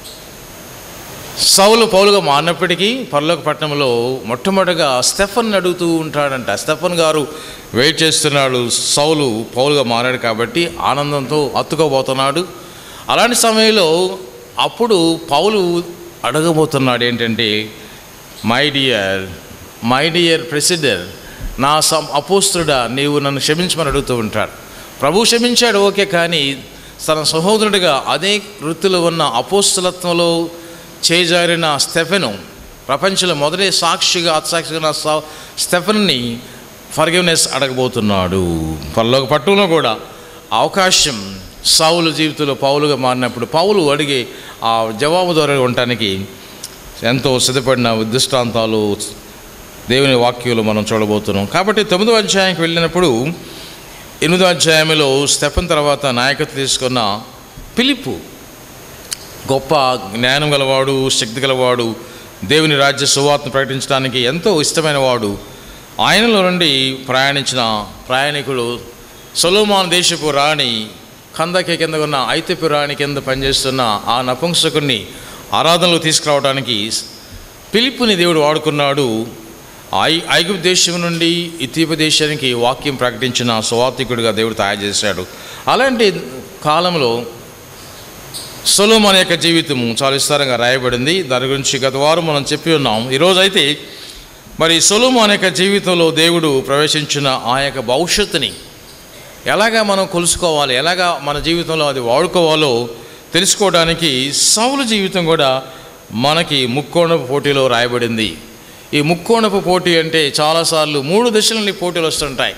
సౌలు పౌలుగా మారినప్పటికీ పరలోక పట్టణంలో మొట్టమొదటిగా స్టెఫన్ అడుగుతూ ఉంటాడంట. స్టెఫన్ గారు వెయిట్ చేస్తున్నాడు. సౌలు పౌలుగా మారాడు కాబట్టి ఆనందంతో అత్తుకోబోతున్నాడు. అలాంటి సమయంలో అప్పుడు పౌలు అడగబోతున్నాడు ఏంటంటే, మై డియర్ ప్రెసిడెంట్, నా అపోస్తుడా నీవు నన్ను క్షమించమని అడుగుతూ ఉంటాడు. ప్రభు క్షమించాడు ఓకే, కానీ తన సహోదరుడిగా అదే వృత్తిలో ఉన్న అపోస్తులత్వంలో చేజారిన స్టెఫెను, ప్రపంచంలో మొదటి సాక్షిగా అత్సాక్షిగా స్టెఫెన్ని ఫర్గివ్నెస్ అడగబోతున్నాడు. పరలోక పట్టణంలో కూడా అవకాశం సౌలు జీవితంలో పౌలుగా మారినప్పుడు పౌలు అడిగే ఆ జవాబు ద్వారా ఉండటానికి ఎంతో సిద్ధపడిన దృష్టాంతాలు దేవుని వాక్యంలో మనం చూడబోతున్నాం. కాబట్టి 9వ అధ్యాయానికి వెళ్ళినప్పుడు 8వ అధ్యాయంలో స్టెఫన్ తర్వాత నాయకత్వం తీసుకున్న ఫిలిప్పు గొప్ప జ్ఞానం గలవాడు, శక్తి గలవాడు, దేవుని రాజ్య సువార్తను ప్రకటించడానికి ఎంతో ఇష్టమైన వాడు. ఆయనలో నుండి ప్రయాణించిన ప్రయాణికుడు సొలొమోను దేశపు రాణి కందకే కింద ఉన్న ఐగుప్తు రాణి కింద పనిచేస్తున్న ఆ నపుంసకుడిని ఆరాధనలో తీసుకురావడానికి ఫిలిప్పుని దేవుడు వాడుకున్నాడు. ఐగుప్తు దేశం నుండి ఇథియోపియా దేశానికి వాక్యం ప్రకటించిన సువార్తికుడిగా దేవుడు తయారు చేశాడు. అలాంటి కాలంలో సొలొమోను యొక్క జీవితము చాలా విస్తారంగా రాయబడింది. దాని గురించి గత వారం మనం చెప్పి ఉన్నాం. ఈరోజైతే మరి సొలొమోను యొక్క జీవితంలో దేవుడు ప్రవేశించిన ఆ యొక్క భవిష్యత్తుని ఎలాగా మనం కొలుసుకోవాలి, ఎలాగా మన జీవితంలో అది వాడుకోవాలో తెలుసుకోవడానికి సౌలు జీవితం కూడా మనకి ముక్కోణపు పోటీలో రాయబడింది. ఈ ముక్కోణపు పోటీ అంటే చాలాసార్లు 3 దశలని పోటీలు వస్తుంటాయి.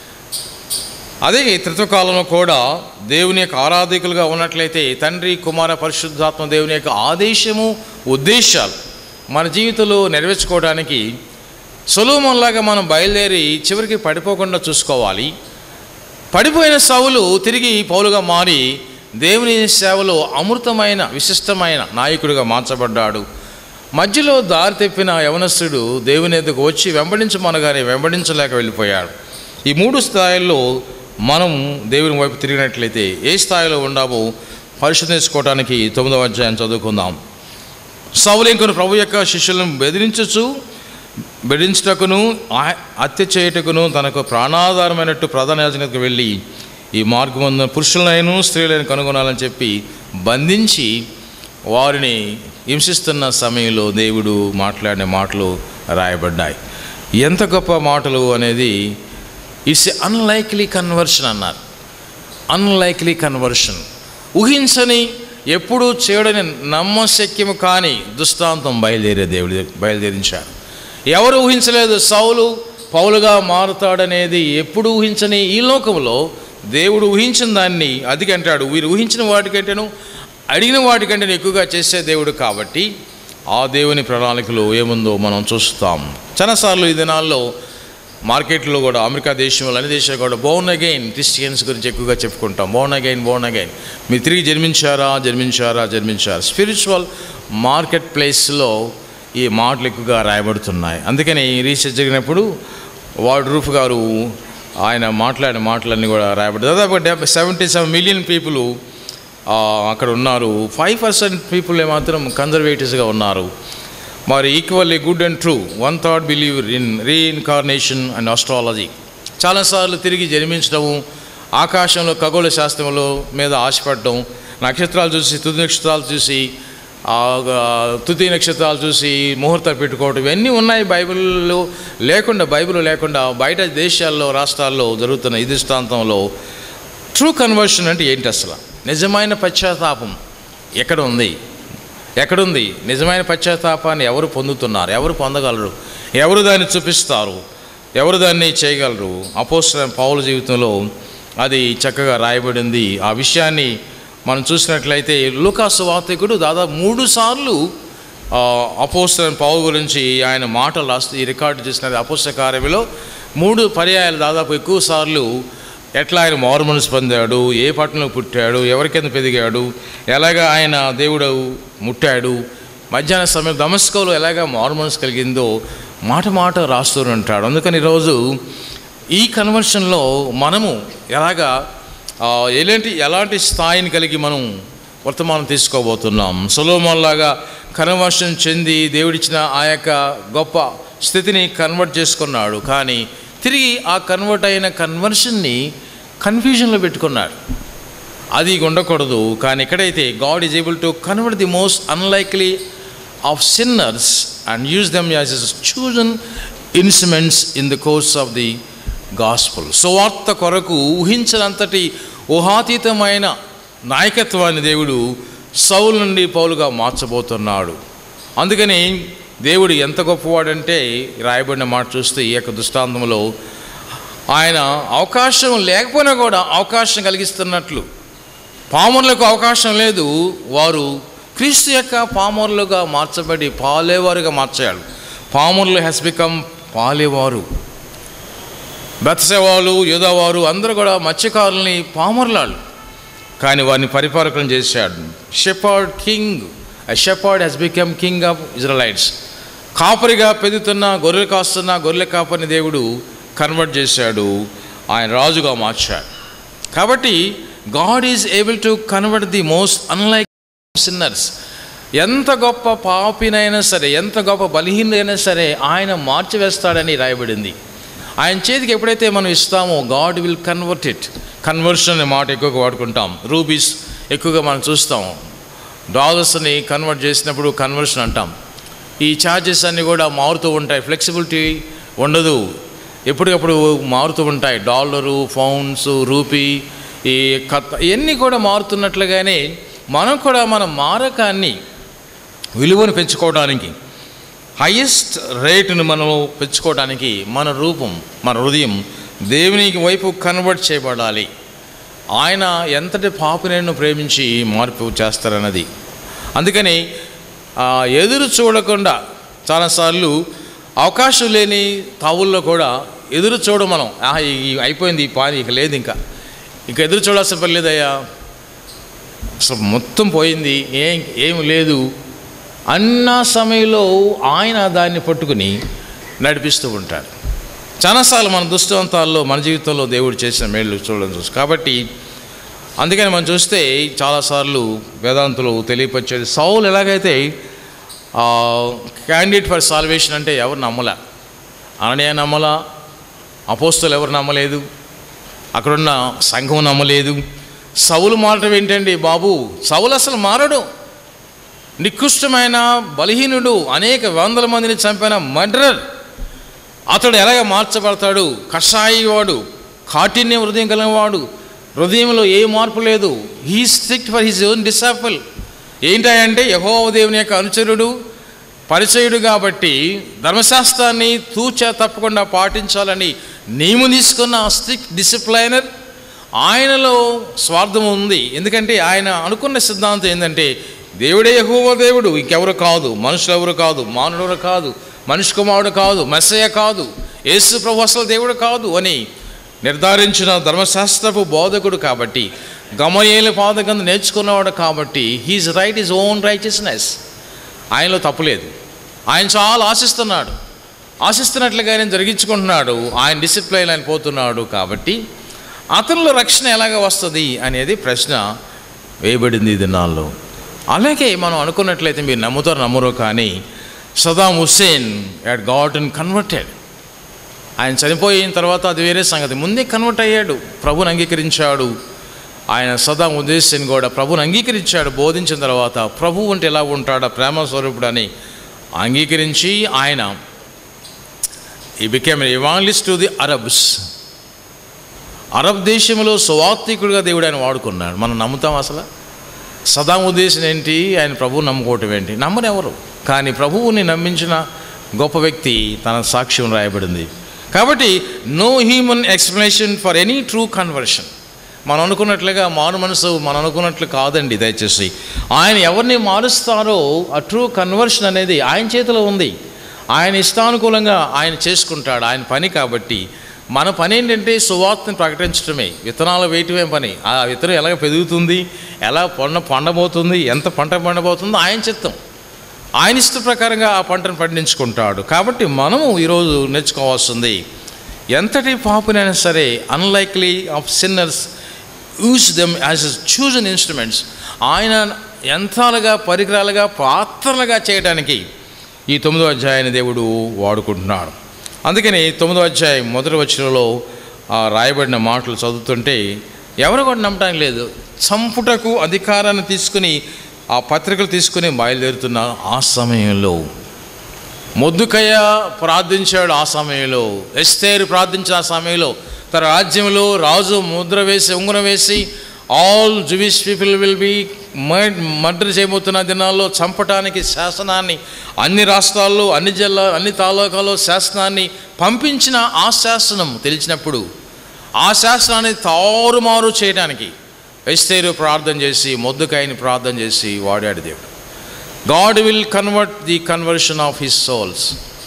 అదే త్రిత్వకాలంలో కూడా దేవుని యొక్క ఆరాధికులుగా ఉన్నట్లయితే తండ్రి, కుమార, పరిశుద్ధాత్మ దేవుని యొక్క ఆదేశము, ఉద్దేశాలు మన జీవితంలో నెరవేర్చుకోవడానికి సొలొమోనులాగా మనం బయలుదేరి చివరికి పడిపోకుండా చూసుకోవాలి. పడిపోయిన సౌలు తిరిగి పౌలుగా మారి దేవుని సేవలో అమృతమైన విశిష్టమైన నాయకుడిగా మార్చబడ్డాడు. మధ్యలో దారి తెప్పిన యవనస్తుడు దేవుని ఎదుగు వచ్చి వెంబడించమనగానే వెంబడించలేక వెళ్ళిపోయాడు. ఈ 3 స్థాయిల్లో మనం దేవుని వైపు తిరిగినట్లయితే ఏ స్థాయిలో ఉండామో పరిశోధించుకోవడానికి 9వ అధ్యాయం చదువుకుందాం. సౌలు ఇంకొన్ని ప్రభు యొక్క శిష్యులను బెదిరించుటకును హత్య చేయుటకును తనకు ప్రాణాధారమైనట్టు ప్రధాన యాజకునికి వెళ్ళి ఈ మార్గమందు పురుషులైన స్త్రీలను కనుగొనాలని చెప్పి బంధించి వారిని హింసిస్తున్న సమయంలో దేవుడు మాట్లాడిన మాటలు రాయబడ్డాయి. ఎంత గొప్ప మాటలు అనేది ఇట్స్ అన్లైక్లీ కన్వర్షన్ అన్నారు. అన్లైక్లీ కన్వర్షన్, ఊహించని, ఎప్పుడూ చేయడని, నమ్మశక్యము కాని దృష్టాంతం దేవుడు బయలుదేరించాడు. ఎవరు ఊహించలేదు సౌలు పౌలుగా మారుతాడనేది. ఎప్పుడు ఊహించని ఈ లోకంలో దేవుడు ఊహించిన దాన్ని అదికంటాడు. వీరు ఊహించిన వాటికంటేను అడిగిన వాటికంటే ఎక్కువగా చేసే దేవుడు. కాబట్టి ఆ దేవుని ప్రణాళికలో ఏముందో మనం చూస్తాం. చాలాసార్లు ఈ దినాల్లో మార్కెట్లో కూడా అమెరికా దేశంలో అన్ని దేశాలు కూడా బోర్న్ అగైన్ క్రిస్టియన్స్ గురించి ఎక్కువగా చెప్పుకుంటాం. బోర్న్ అగైన్ మీరు తిరిగి జన్మించారా. స్పిరిచువల్ మార్కెట్ ప్లేస్లో ఈ మాటలు ఎక్కువగా రాయబడుతున్నాయి. అందుకని రీసెర్చ్ జరిగినప్పుడు వార్డ్రూఫ్ గారు ఆయన మాట్లాడిన మాటలన్నీ కూడా రాయబడ్డాయి. దాదాపు 77 మిలియన్ పీపుల్ అక్కడ ఉన్నారు. 5% పీపుల్ మాత్రం కన్జర్వేటివ్స్గా ఉన్నారు. మరి equally good and true 1/3 believe in reincarnation and astrology. చాలాసార్లు తిరిగి జన్మించడము, ఆకాశంలో ఖగోళ శాస్త్రంలో మీద ఆశపడటం, నక్షత్రాలు చూసి తుది నక్షత్రాలు చూసి తుది నక్షత్రాలు చూసి ముహూర్తాలు పెట్టుకోవడం, ఇవన్నీ ఉన్నాయి బైబిల్లో లేకుండా బయట దేశాల్లో, రాష్ట్రాల్లో జరుగుతున్న ఈ దృష్టాంతంలో ట్రూ కన్వర్షన్ అంటే ఏంటి? అసలు నిజమైన పశ్చాత్తాపం ఎక్కడుంది? నిజమైన పశ్చాత్తాపాన్ని ఎవరు పొందుతున్నారు? ఎవరు పొందగలరు? ఎవరు దాన్ని చూపిస్తారు? ఎవరు దాన్ని చేయగలరు? అపోస్తలుడైన పౌలు జీవితంలో అది చక్కగా రాయబడింది. ఆ విషయాన్ని మనం చూసినట్లయితే లూకా సువార్తికుడు దాదాపు 3 సార్లు అపోస్తలుడైన పౌలు గురించి ఆయన మాటలు రాస్తూ రికార్డు చేసిన అపోస్తల కార్యములో 3 పర్యాయాలు దాదాపు ఎక్కువ సార్లు ఎట్లా ఆయన మారు మనసు పొందాడు, ఏ పట్టణంలో పుట్టాడు, ఎవరి కింద పెరిగాడు, ఎలాగా ఆయన దేవుడు ముట్టాడు, మధ్యాహ్న సమయం దమస్కోలో ఎలాగా మారు మనసు కలిగిందో మాట రాస్తూ ఉంటాడు. అందుకని ఈరోజు ఈ కన్వర్షన్లో మనము ఎలాంటి స్థాయిని కలిగి మనం వర్తమానం తీసుకోబోతున్నాం. సొలొమోనులాగా కన్వర్షన్ చెంది దేవుడిచ్చిన ఆ యొక్క గొప్ప స్థితిని కన్వర్ట్ చేసుకున్నాడు. కానీ తిరిగి ఆ కన్వర్ట్ అయిన కన్వర్షన్ని కన్ఫ్యూజన్లో పెట్టుకున్నాడు. అది ఉండకూడదు. కానీ ఎక్కడైతే God is able to convert the most unlikely of sinners and use them as chosen instruments in the course of the gospel. సువార్త కొరకు ఊహించినంతటి ఊహాతీతమైన నాయకత్వాన్ని దేవుడు సౌలు నుండి పౌలుగా మార్చబోతున్నాడు. అందుకని దేవుడు ఎంత గొప్పవాడంటే రాయబడిన మాట చూస్తే ఈ యొక్క దృష్టాంతంలో ఆయన అవకాశం లేకపోయినా కూడా అవకాశం కలిగిస్తున్నట్లు, పామరులకు అవకాశం లేదు, వారు క్రీస్తు యొక్క పామరులుగా మార్చబడి పాలేవారుగా మార్చాడు. పామరులు హ్యాస్ బికమ్ పాలేవారు. బెత్షెబాలు, యూదావారు అందరూ కూడా మత్స్యకారుల్ని పామరులాళ్ళు, కానీ వారిని పరిపాలకులను చేశాడు. Shepherd king, a shepherd he's become king of Israelites. కాపరిగా పెరుగుతున్న గొర్రెలు కాస్తున్న గొర్రెల కాపరిని దేవుడు కన్వర్ట్ చేశాడు, ఆయన రాజుగా మార్చాడు. కాబట్టి God is able to convert the most unlike sinners. ఎంత గొప్ప పాపినైనా సరే, ఎంత గొప్ప బలహీనులైనా సరే ఆయన మార్చివేస్తాడని రాయబడింది. ఆయన చేతికి ఎప్పుడైతే మనం ఇస్తామో God will convert it. Conversion అనే మాట ఎక్కువగా వాడుకుంటాం. రూబీస్ ఎక్కువగా మనం చూస్తాం. డాలర్స్ని కన్వర్ట్ చేసినప్పుడు కన్వర్షన్ అంటాం. ఈ ఛార్జెస్ అన్నీ కూడా మారుతూ ఉంటాయి, ఫ్లెక్సిబిలిటీ ఉండదు, ఎప్పటికప్పుడు మారుతూ ఉంటాయి. డాలరు, పౌండ్స్, రూపీ, ఈ ఇవన్నీ కూడా మారుతున్నట్లుగానే మనం కూడా మన మారకాన్ని, విలువను పెంచుకోవడానికి, హైయెస్ట్ రేటును మనం పెంచుకోవడానికి మన రూపం, మన హృదయం దేవునికి వైపు కన్వర్ట్ చేయబడాలి. ఆయన ఎంతటి పాపినైనా ప్రేమించి మార్పు చేస్తారన్నది. అందుకని ఎదురు చూడకుండా చాలాసార్లు అవకాశం లేని తావుల్లో కూడా ఎదురు చూడ మనం అయిపోయింది ఈ పని, ఇక లేదు, ఇంకా ఎదురు చూడాల్సిన పని లేదయ్యా, అసలు మొత్తం పోయింది, ఏం లేదు అన్న సమయంలో ఆయన దాన్ని పట్టుకుని నడిపిస్తూ ఉంటాడు. చాలాసార్లు మన దృష్టాంతాల్లో మన జీవితంలో దేవుడు చేసిన మేళ్ళు చూడడం కాబట్టి అందుకని మనం చూస్తే చాలాసార్లు వేదాంతులు తెలియపరిచేది, సౌలు ఎలాగైతే క్యాండిడేట్ ఫర్ సాల్వేషన్ అంటే ఎవరు నమ్మలా, అననీయ నమ్మలా, అపోస్తలు ఎవరు నమ్మలేదు, అక్కడున్న సంఘం నమ్మలేదు. సౌలు మారటం ఏంటండి బాబు, సౌలు అసలు మారడు, నికృష్టమైన బలహీనుడు, అనేక వందల మందిని చంపిన మర్డరర్. అతడు ఎలాగ మార్చబడతాడు? కషాయివాడు, కాఠిన్య హృదయం కలిగినవాడు, హృదయంలో ఏ మార్పు లేదు. He strict for his own disciple. ఏంటంటే యెహోవా దేవుని యొక్క అనుచరుడు, పరిచయుడు కాబట్టి ధర్మశాస్త్రాన్ని తూచా తప్పకుండా పాటించాలని నియమం తీసుకున్న స్ట్రిక్ట్ డిసిప్లైనర్. ఆయనలో స్వార్థం ఉంది, ఎందుకంటే ఆయన అనుకున్న సిద్ధాంతం ఏంటంటే దేవుడే యెహోవా దేవుడు, ఇంకెవరు కాదు, మనుషులు ఎవరు కాదు, మానవుడు కాదు, మనిషి కుమారుడు కాదు, మెస్సయ్య కాదు, యేసు ప్రభు అసలు దేవుడు కాదు అని నిర్ధారించిన ధర్మశాస్త్రపు బోధకుడు కాబట్టి, గమలీయేలు పాదకందు నేర్చుకున్నవాడు కాబట్టి he's right his own righteousness. ఆయనలో తప్పులేదు. ఆయన చాలా ఆశిస్తున్నట్లుగా జరిగించుకుంటున్నాడు. ఆయన డిసిప్లైన్ ఆయన పోతున్నాడు కాబట్టి అతనిలో రక్షణ ఎలాగ వస్తుంది అనేది ప్రశ్న వేయబడింది ఈ దినాల్లో. అలాగే మనం అనుకున్నట్లయితే మీరు నమ్ముతారు నమ్మరు కానీ Saddam Hussein had gotten converted. ఆయన చనిపోయిన తర్వాత అది వేరే సంగతి, ముందే కన్వర్ట్ అయ్యాడు, ప్రభుని అంగీకరించాడు. ఆయన సదాం హుస్సేన్ కూడా ప్రభుని అంగీకరించాడు. బోధించిన తర్వాత ప్రభు అంటే ఎలా ఉంటాడా, ప్రేమ స్వరూపుడు అని అంగీకరించి ఆయన ఈ became evangelist to the Arabs. Arab దేశంలో సువార్థికుడిగా దేవుడు ఆయన వాడుకున్నాడు. మనం నమ్ముతాం అసలు? సదాం ఉద్దేశం ఏంటి? ఆయన ప్రభువుని నమ్ముకోవటం ఏంటి? నమ్మరెవరు, కానీ ప్రభువుని నమ్మించిన గొప్ప వ్యక్తి తన సాక్ష్యం రాయబడింది. కాబట్టి no human explanation for any true conversion. మనం అనుకున్నట్లుగా మారు మనసు మనం అనుకున్నట్లు కాదండి. దయచేసి ఆయన ఎవరిని మారుస్తారో ఆ ట్రూ కన్వర్షన్ అనేది ఆయన చేతిలో ఉంది. ఆయన ఇష్టానుకూలంగా ఆయన చేసుకుంటాడు, ఆయన పని. కాబట్టి మన పని ఏంటంటే సువార్తను ప్రకటించడమే, విత్తనాలు వేయటమే పని. ఆ విత్తనం ఎలాగ పెరుగుతుంది, ఎలా పండబోతుంది, ఎంత పంట పండబోతుందో ఆయన చిత్తం. ఆయన ఇష్ట ప్రకారంగా ఆ పంటను పండించుకుంటాడు. కాబట్టి మనము ఈరోజు నేర్చుకోవాల్సింది, ఎంతటి పాపునైనా సరే unlikely of sinners use them as chosen instruments. ఆయన యంత్రాలుగా, పరికరాలుగా, పాత్రలుగా చేయడానికి ఈ 9వ అధ్యాయాన్ని దేవుడు వాడుకుంటున్నాడు. అందుకని 9వ అధ్యాయం 1వ వచనంలో రాయబడిన మాటలు చదువుతుంటే ఎవరు కూడా నమ్మటానికి లేదు. చంపుటకు అధికారాన్ని తీసుకుని ఆ పత్రికలు తీసుకుని బయలుదేరుతున్న ఆ సమయంలో మొర్దెకయ్య ప్రార్థించాడు. ఆ సమయంలో ఎస్తేరు ప్రార్థించిన ఆ సమయంలో తన రాజ్యంలో రాజు ముద్ర వేసి ఉంగరం వేసి all Jewish people will be murder చేయబోతున్న దినాల్లో చంపటానికి శాసనాన్ని అన్ని రాష్ట్రాల్లో, అన్ని జిల్లా, అన్ని తాలూకాల్లో శాసనాన్ని పంపించిన ఆ శాసనం తెలిసినప్పుడు ఆ శాసనాన్ని తారుమారు చేయడానికి ఎస్తేరు ప్రార్థన చేసి, మొర్దెకయ్యని ప్రార్థన చేసి వాడాడు దేవుడు. God will convert the conversion of his souls.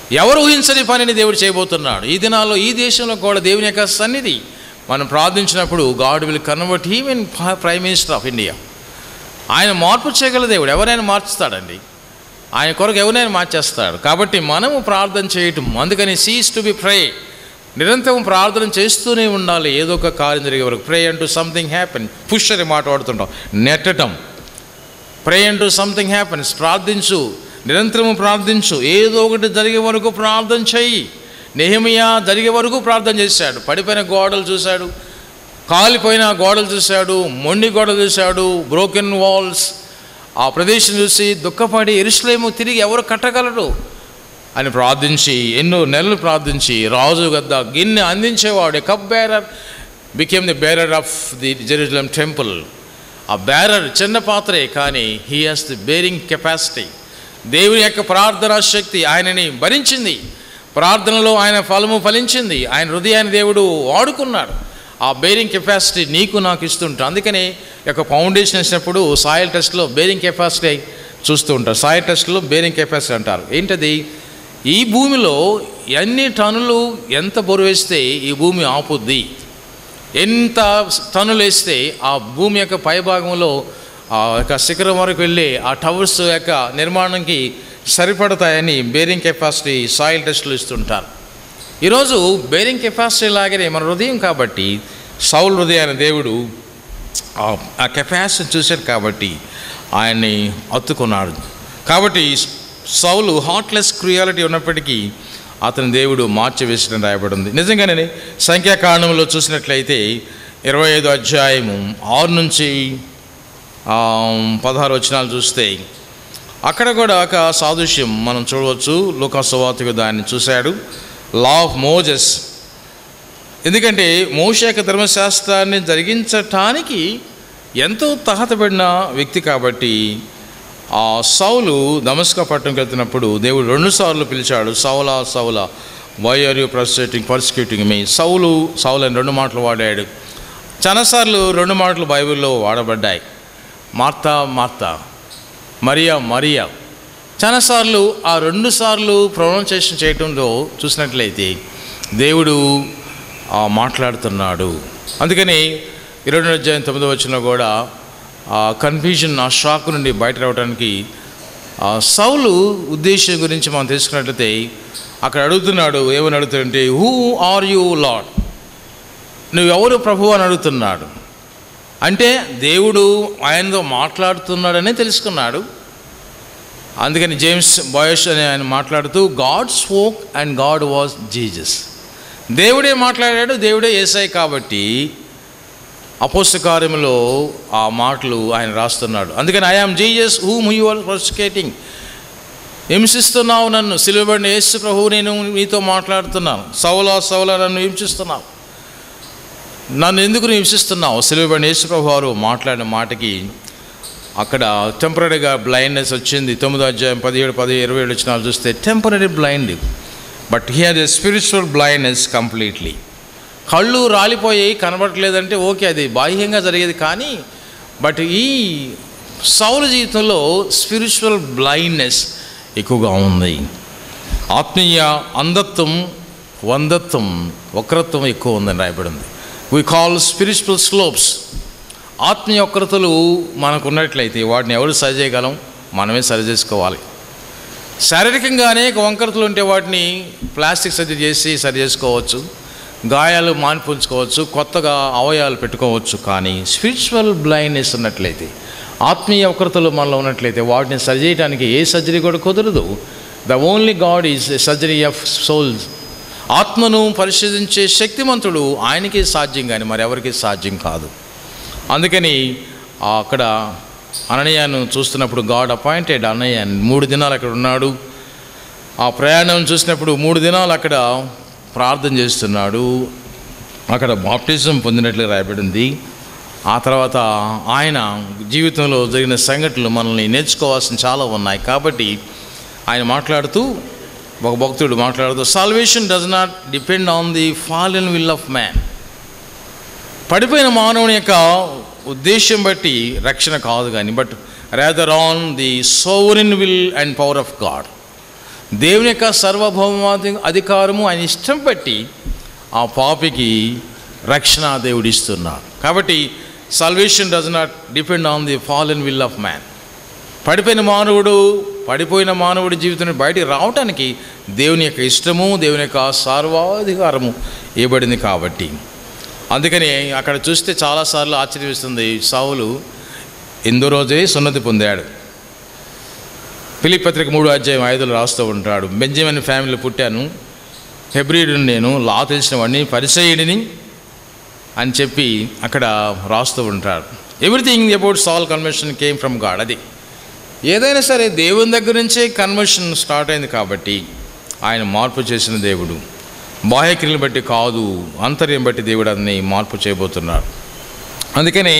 ఎవరు ఊహించని పనిని దేవుడు చేయబోతున్నాడు. ఈ దినాల్లో ఈ దేశంలో కూడా దేవుని యొక్క సన్నిధి మనం ప్రార్థించినప్పుడు God will convert him in prime minister of India. ఆయన మార్పు చేయగల దేవుడు, ఎవరైనా మార్చుతాడండి. ఆయన కొరకు ఎవరైనా మార్చేస్తాడు. కాబట్టి మనము ప్రార్థన చేయటం, అందుకని సీజ్ టు బి ప్రే, నిరంతరం ప్రార్థన చేస్తూనే ఉండాలి. ఏదో ఒక కార్యం జరిగే వరకు. ప్రే అంటూ సంథింగ్ హ్యాపెన్, పుష్ అని మాట వాడుతుంటాం, నెట్టడం. ప్రే అంటూ సంథింగ్ హ్యాపెన్స్, ప్రార్థించు, నిరంతరము ప్రార్థించు, ఏదో ఒకటి జరిగే వరకు ప్రార్థన చెయ్యి. నెహెమీయా జరిగే వరకు ప్రార్థన చేశాడు. పడిపోయిన గోడలు చూశాడు, కాలిపోయిన గోడలు చూశాడు, మొండి గోడలు చూశాడు, బ్రోకెన్ వాల్స్. ఆ ప్రదేశం చూసి దుఃఖపడి యెరూషలేము తిరిగి ఎవరు కట్టగలరు అని ప్రార్థించి ఎన్నో నెలలు ప్రార్థించి రాజు వద్ద గిన్నె అందించేవాడు. Cup bearer became the bearer of the Jerusalem temple. ఆ బేరర్ చిన్న పాత్రే, కానీ he has the bearing capacity. దేవుని యొక్క ప్రార్థనా శక్తి ఆయనని భరించింది. ప్రార్థనలో ఆయన ఫలము ఫలించింది. ఆయన హృదయాన్ని దేవుడు వాడుకున్నాడు. ఆ బేరింగ్ కెపాసిటీ నీకు నాకు ఇస్తుంటాం. అందుకని యొక్క ఫౌండేషన్ వేసినప్పుడు సాయిల్ టెస్ట్లో బేరింగ్ కెపాసిటీ చూస్తూ ఉంటారు. సాయిల్ టెస్ట్లో బేరింగ్ కెపాసిటీ అంటారు. ఏంటది? ఈ భూమిలో ఎన్ని టన్నులు ఎంత బరువు వేస్తే ఈ భూమి ఆపుద్ది, ఎంత టన్నులు వేస్తే ఆ భూమి యొక్క పైభాగంలో ఆ యొక్క శిఖరం వరకు వెళ్ళి ఆ టవర్స్ యొక్క నిర్మాణానికి సరిపడతాయని బేరింగ్ కెపాసిటీ సాయిల్ టెస్టులు ఇస్తుంటారు. ఈరోజు బేరింగ్ కెపాసిటీ లాగానే మన హృదయం. కాబట్టి సౌలు హృదయాన్ని దేవుడు ఆ కెపాసిటీ చూశాడు, కాబట్టి ఆయన్ని హత్తుకున్నాడు. కాబట్టి సౌలు హార్ట్లెస్ క్రూయాలిటీ ఉన్నప్పటికీ అతని దేవుడు మార్చివేసిన రాయబడింది. నిజంగానే సంఖ్యాకాండంలో చూసినట్లయితే 25వ అధ్యాయము 6 నుంచి 16 వచనాలు చూస్తే అక్కడ కూడా ఒక సాదృశ్యం మనం చూడవచ్చు. లూకా సువార్తికు దాన్ని చూశాడు. Law of Moses. ఎందుకంటే మోషే యొక్క ధర్మశాస్త్రాన్ని జరిగించటానికి ఎంతో తహతపడిన వ్యక్తి. కాబట్టి ఆ సౌలు దమస్కా పట్టణంకి వెళ్తున్నప్పుడు దేవుడు 2 సార్లు పిలిచాడు. సౌలా సౌలా, why are you persecuting me. సౌలు సౌలు అని 2 మాటలు వాడాడు. చాలాసార్లు 2 మాటలు బైబిల్లో వాడబడ్డాయి. మార్తా మార్తా, మరియా మరియా. చాలాసార్లు ఆ 2 సార్లు ప్రొనౌన్సియేషన్ చేయడంలో చూసినట్లయితే దేవుడు మాట్లాడుతున్నాడు. అందుకని 22వ అధ్యాయం 9వ వచనంలో కూడా ఆ కన్ఫ్యూజన్, ఆ షాక్ నుండి బయట రావడానికి సౌలు ఉద్దేశం గురించి మనం తెలుసుకున్నట్లయితే అక్కడ అడుగుతున్నాడు. ఏమని అడుగుతాడంటే, హూ ఆర్ యూ లార్డ్, నువ్వెవరు ప్రభు అని అడుగుతున్నాడు. అంటే దేవుడు ఆయనతో మాట్లాడుతున్నాడనే తెలుసుకున్నాడు. అందుకని జేమ్స్ బాయిష్ అని ఆయన మాట్లాడుతూ God spoke and God was Jesus. దేవుడే మాట్లాడాడు, దేవుడే యేసయ్య. కాబట్టి అపోస్తల కార్యములో ఆ మాటలు ఆయన రాస్తున్నాడు. అందుకని I am Jesus whom you are persecuting. హింసిస్తున్నావు నన్ను, సిలువబడిన యేసు ప్రభువు నేను నీతో మాట్లాడుతున్నాను. సౌలా సౌలా నన్ను హింసిస్తున్నావు, నన్ను ఎందుకు నువ్వు హింసిస్తున్నావు? సిలువబడిన యేసు ప్రభు వారు మాట్లాడిన మాటకి అక్కడ టెంపరీగా బ్లైండ్నెస్ వచ్చింది. 9వ అధ్యాయం 17, 27 వచనాలు చూస్తే temporary blind, but he had a spiritual blindness completely. కళ్ళు రాలిపోయి కనబడట్లేదంటే ఓకే, అది బాహ్యంగా జరిగేది. కానీ బట్ ఈ సౌలు జీవితంలో స్పిరిచువల్ బ్లైండ్నెస్ ఎక్కువగా ఉంది. ఆత్మీయ అంధత్వం, వంధత్వం, వక్రత్వం ఎక్కువ ఉందని రాయబడింది. We call spiritual slopes. ఆత్మీయ వక్రతలు మనకు ఉన్నట్లయితే వాటిని ఎవరు సరిచేయగలం? మనమే సరిచేసుకోవాలి. శారీరకంగా అనేక వంకరతలు ఉంటే వాటిని ప్లాస్టిక్ సర్జరీ చేసి సరి చేసుకోవచ్చు, గాయాలు మాన్పుంచుకోవచ్చు, కొత్తగా అవయవాలు పెట్టుకోవచ్చు. కానీ స్పిరిచువల్ బ్లైండ్నెస్ ఉన్నట్లయితే, ఆత్మీయ వక్రతలు మనలో ఉన్నట్లయితే వాటిని సరిచేయడానికి ఏ సర్జరీ కూడా కుదరదు. The only God is a surgery of souls. ఆత్మను పరిశోధించే శక్తిమంతుడు ఆయనకే సాధ్యం, కానీ మరెవరికి సాధ్యం కాదు. అందుకని అక్కడ అననీయాను చూస్తున్నప్పుడు గాడ్ అపాయింటెడ్ అననీయ 3 దినాలు అక్కడ ఉన్నాడు. ఆ ప్రయాణం చూసినప్పుడు 3 దినాలు అక్కడ ప్రార్థన చేస్తున్నాడు. అక్కడ బాప్టిజం పొందినట్లు రాయబడింది. ఆ తర్వాత ఆయన జీవితంలో జరిగిన సంఘటనలు మనల్ని నేర్చుకోవాల్సిన చాలా ఉన్నాయి. కాబట్టి ఆయన మాట్లాడుతూ, ఒక భక్తుడు మాట్లాడుతూ, salvation does not depend on the fallen will of man. పడిపోయిన మానవుని యొక్క ఉద్దేశం బట్టి రక్షణ కాదు కానీ, but rather on the sovereign will and power of God. దేవుని యొక్క అధికారము ఆయన ఇష్టం బట్టి ఆ పాపికి రక్షణ దేవుడు ఇస్తున్నాడు. కాబట్టి salvation does not depend on the fallen will of man. పడిపోయిన మానవుడి జీవితం బయటికి రావటానికి దేవుని యొక్క ఇష్టము, దేవుని యొక్క సర్వాధికారము ఇవ్వబడింది. కాబట్టి అందుకని అక్కడ చూస్తే చాలాసార్లు ఆశ్చర్యవేస్తుంది. సౌలు ఎందో రోజే సున్నతి పొందాడు. ఫిలిప్పీ పత్రిక 3:5 రాస్తూ ఉంటాడు, బెంజమిన్ ఫ్యామిలీలో పుట్టాను, హెబ్రీయుడిని, నేను లా తెలిసిన వాడిని, పరిసయ్యుడిని అని చెప్పి అక్కడ రాస్తూ ఉంటాడు. Everything about Saul conversion came from God. అది ఏదైనా సరే దేవుని దగ్గర నుంచే కన్వర్షన్ స్టార్ట్ అయింది. కాబట్టి ఆయన మార్పు చేసిన దేవుడు, బాహ్యక్రియలను బట్టి కాదు, అంతర్యం బట్టి దేవుడు అన్ని మార్పు చేయబోతున్నాడు. అందుకని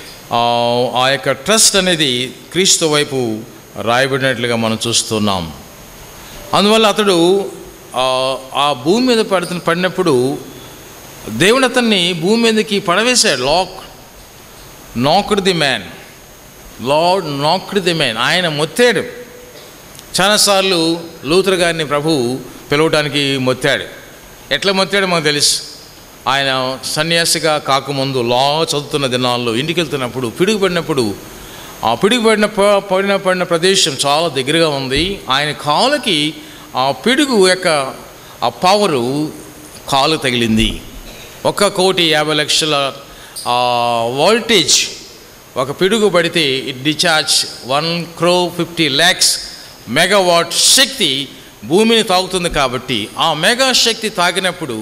ఆ యొక్క ట్రస్ట్ అనేది క్రీస్తు వైపు రాయబడినట్లుగా మనం చూస్తున్నాం. అందువల్ల అతడు ఆ భూమి మీద పడినప్పుడు దేవుడు అతన్ని భూమి మీదకి పడవేశాడు. Knocked the man. Lord knocked the man. ఆయన మొత్తాడు. చాలాసార్లు లూథర్ గారిని ప్రభు పిలవటానికి మొత్తాడు. ఎట్లా మొత్తాడో మాకు తెలుసు. ఆయన సన్యాసిగా కాకముందు లా చదువుతున్న దినాల్లో ఇంటికి వెళ్తున్నప్పుడు పిడుగుపడినప్పుడు, ఆ పడిన ప్రదేశం చాలా దగ్గరగా ఉంది. ఆయన కాలుకి ఆ పిడుగు యొక్క ఆ పవరు కాలు తగిలింది. 1,50,00,000 వోల్టేజ్ ఒక పిడుగు పడితే ఇట్ డిశ్చార్జ్ 1,50,00,000 మెగావాట్ శక్తి భూమిని తాగుతుంది. కాబట్టి ఆ మెగా శక్తి తాకినప్పుడు